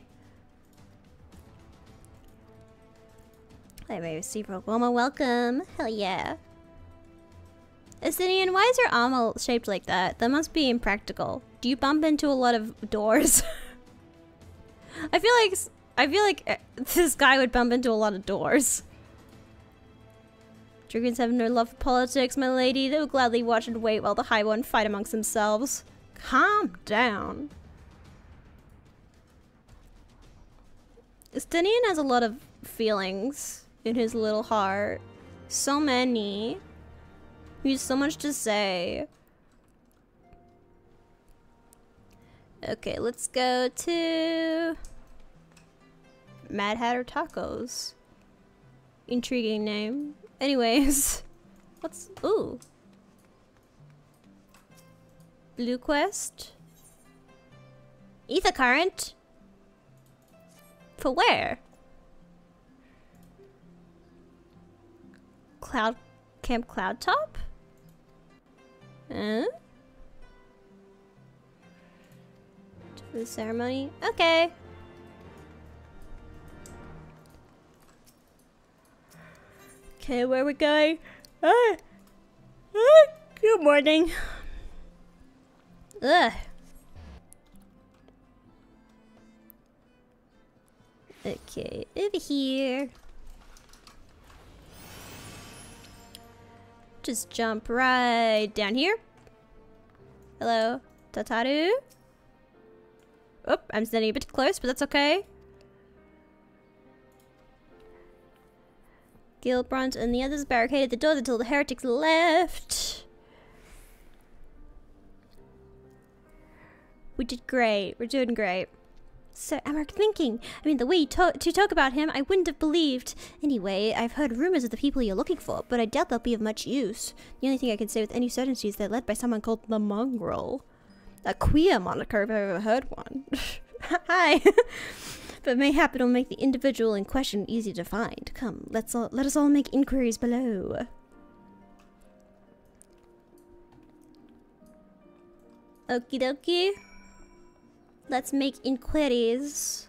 may receive a warm welcome. Hell yeah. Estinian, why is your armor shaped like that? That must be impractical. Do you bump into a lot of doors? I feel like I feel like this guy would bump into a lot of doors. Dragons have no love for politics, my lady. They will gladly watch and wait while the Highborn fight amongst themselves. Calm down. Estinian has a lot of feelings in his little heart. So many. He has so much to say. Okay, let's go to Mad Hatter Tacos. Intriguing name. Anyways, what's ooh? Blue Quest. Ether Current. For where? Cloud Camp Cloud Top? Huh? For the ceremony? Okay. Okay, where we going? Ah. Ah. Good morning. Ugh. Okay, over here. just jump right down here. Hello, Tataru. Oh, I'm standing a bit close, but that's okay. Gilbrand and the others barricaded the door until the heretics left. We did great. We're doing great. So, I'm thinking. I mean, the way you to, to talk about him, I wouldn't have believed. Anyway, I've heard rumors of the people you're looking for, but I doubt they'll be of much use. The only thing I can say with any certainty is they're led by someone called the Mongrel. A queer moniker if I've ever heard one. Hi. But mayhap it'll make the individual in question easy to find. Come, let's all, let us all make inquiries below. Okie dokie. Let's make inquiries.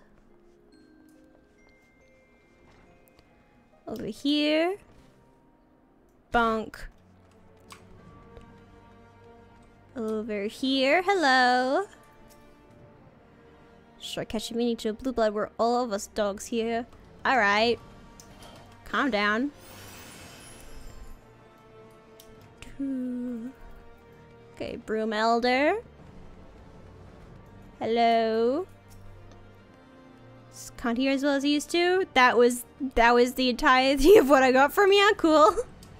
Over here. Bonk. Over here. Hello. Sure, catch a meaning to a blue blood. We're all of us dogs here. Alright. Calm down. Okay, Broom Elder. Hello. Can't hear as well as I used to. That was that was the entirety of what I got from you. Cool.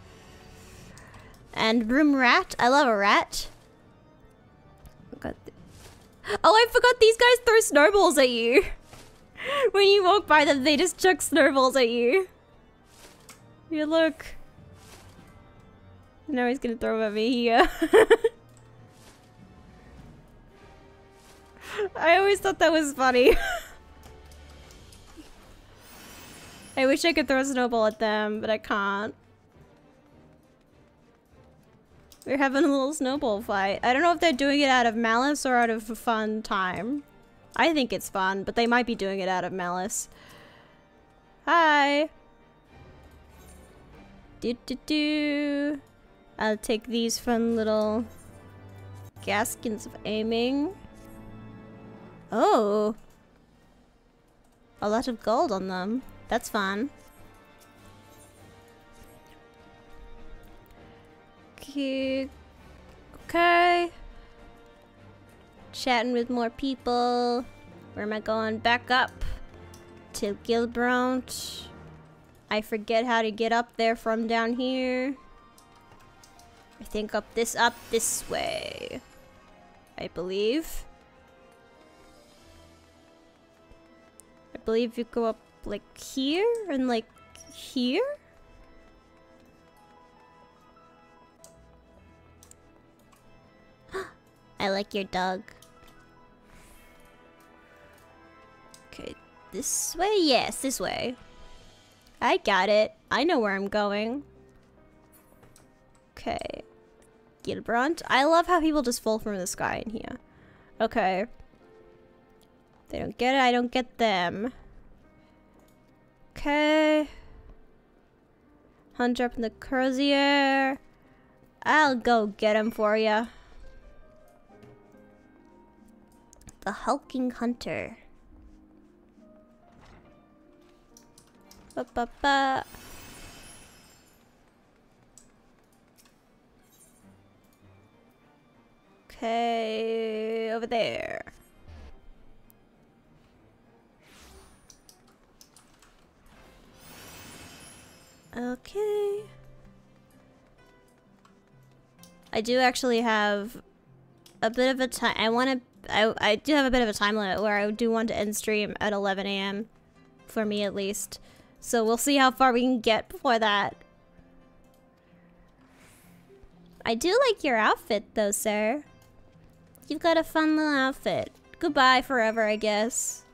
And Broom Rat. I love a rat. Got oh, I forgot these guys throw snowballs at you. When you walk by them, they just chuck snowballs at you. Here, look. Now he's gonna throw them at me here. I always thought that was funny. I wish I could throw a snowball at them, but I can't. We're having a little snowball fight. I don't know if they're doing it out of malice or out of a fun time. I think it's fun, but they might be doing it out of malice. Hi. Do do do. I'll take these fun little gaskins of aiming. Oh. A lot of gold on them. That's fun. Okay. Okay. Chatting with more people. Where am I going? Back up to Gilbrand. I forget how to get up there from down here. I think up this up this way. I believe. I believe you go up like here and like here. I like your dog. Okay, this way? Yes, this way. I got it. I know where I'm going. Okay. Gilbrand. I love how people just fall from the sky in here. Okay. They don't get it, I don't get them. Okay. Hunter up in the crozier. I'll go get him for ya. The hulking hunter. Ba ba ba. Okay, over there. Okay. I do actually have a bit of a time. I want to. I I do have a bit of a time limit where I do want to end stream at eleven A M for me at least. So we'll see how far we can get before that. I do like your outfit though, sir. You've got a fun little outfit. Goodbye forever, I guess.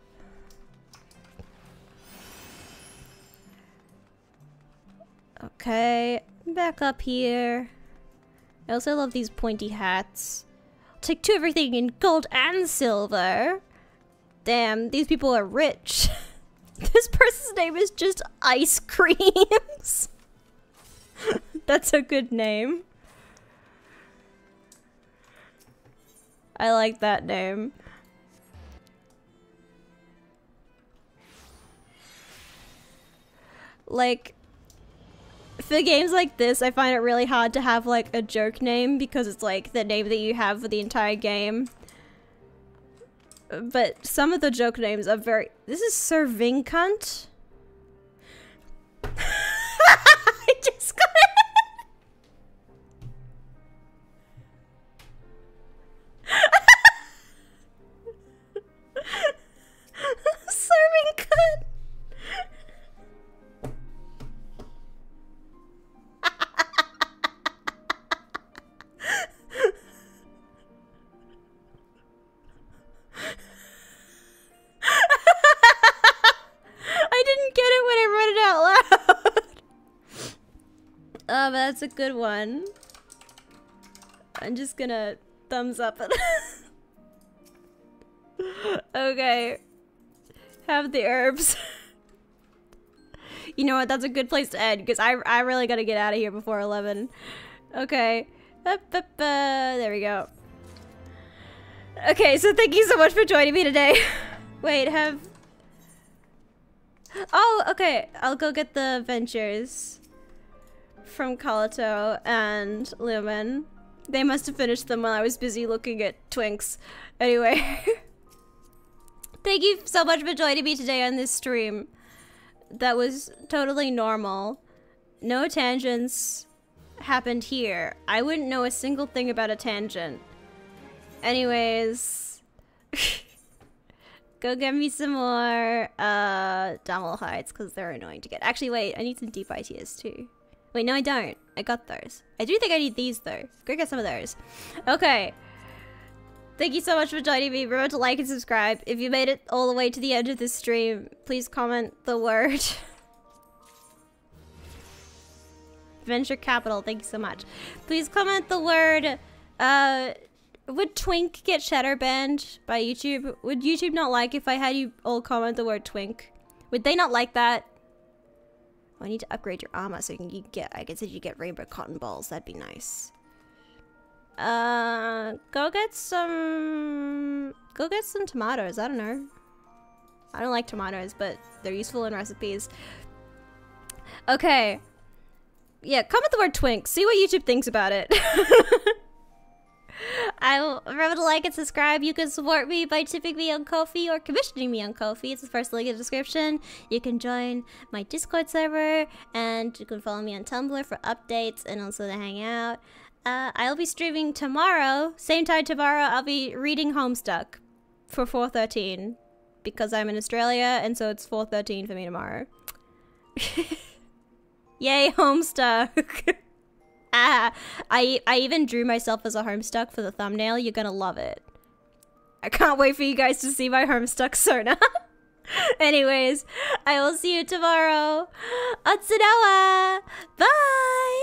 Okay, back up here. I also love these pointy hats. I'll take two everything in gold and silver. Damn, these people are rich. This person's name is just Ice Creams. That's a good name. I like that name. Like, For games like this, I find it really hard to have like a joke name because it's like the name that you have for the entire game. But some of the joke names are very... This is serving cunt? I just got it! Serving cunt! I didn't get it when I read it out loud. Oh, but that's a good one. I'm just gonna thumbs up it. Okay. Have the herbs. You know what? That's a good place to end because I, I really gotta get out of here before eleven. Okay. Up, up, uh, there we go. Okay, so thank you so much for joining me today. Wait, have... Oh, okay. I'll go get the ventures from Kalito and Lumen. They must have finished them while I was busy looking at Twinks. Anyway. Thank you so much for joining me today on this stream. That was totally normal. No tangents happened here. I wouldn't know a single thing about a tangent. Anyways. Go get me some more uh, Damal hides because they're annoying to get. Actually, wait. I need some deep I T S too. Wait, no I don't. I got those. I do think I need these though. Go get some of those. Okay. Thank you so much for joining me. Remember to like and subscribe. If you made it all the way to the end of this stream, please comment the word venture capital. Thank you so much. Please comment the word uh would Twink get shadow banned by YouTube? Would YouTube not like if I had you all comment the word Twink? Would they not like that? Oh, I need to upgrade your armor so you can you get I guess if you get rainbow cotton balls, that'd be nice. Uh, go get some... Go get some tomatoes, I don't know. I don't like tomatoes, but they're useful in recipes. Okay. Yeah, comment the word twink. See what YouTube thinks about it. I will remember to like and subscribe. You can support me by tipping me on Ko-fi or commissioning me on Ko-fi. It's the first link in the description. You can join my Discord server, and you can follow me on Tumblr for updates and also to hang out. Uh, I'll be streaming tomorrow. Same time tomorrow, I'll be reading Homestuck for four thirteen. Because I'm in Australia, and so it's four thirteen for me tomorrow. Yay, Homestuck! Ah, I, I even drew myself as a Homestuck for the thumbnail. You're gonna love it. I can't wait for you guys to see my Homestuck Sona. Anyways, I will see you tomorrow. Otsunawa! Bye!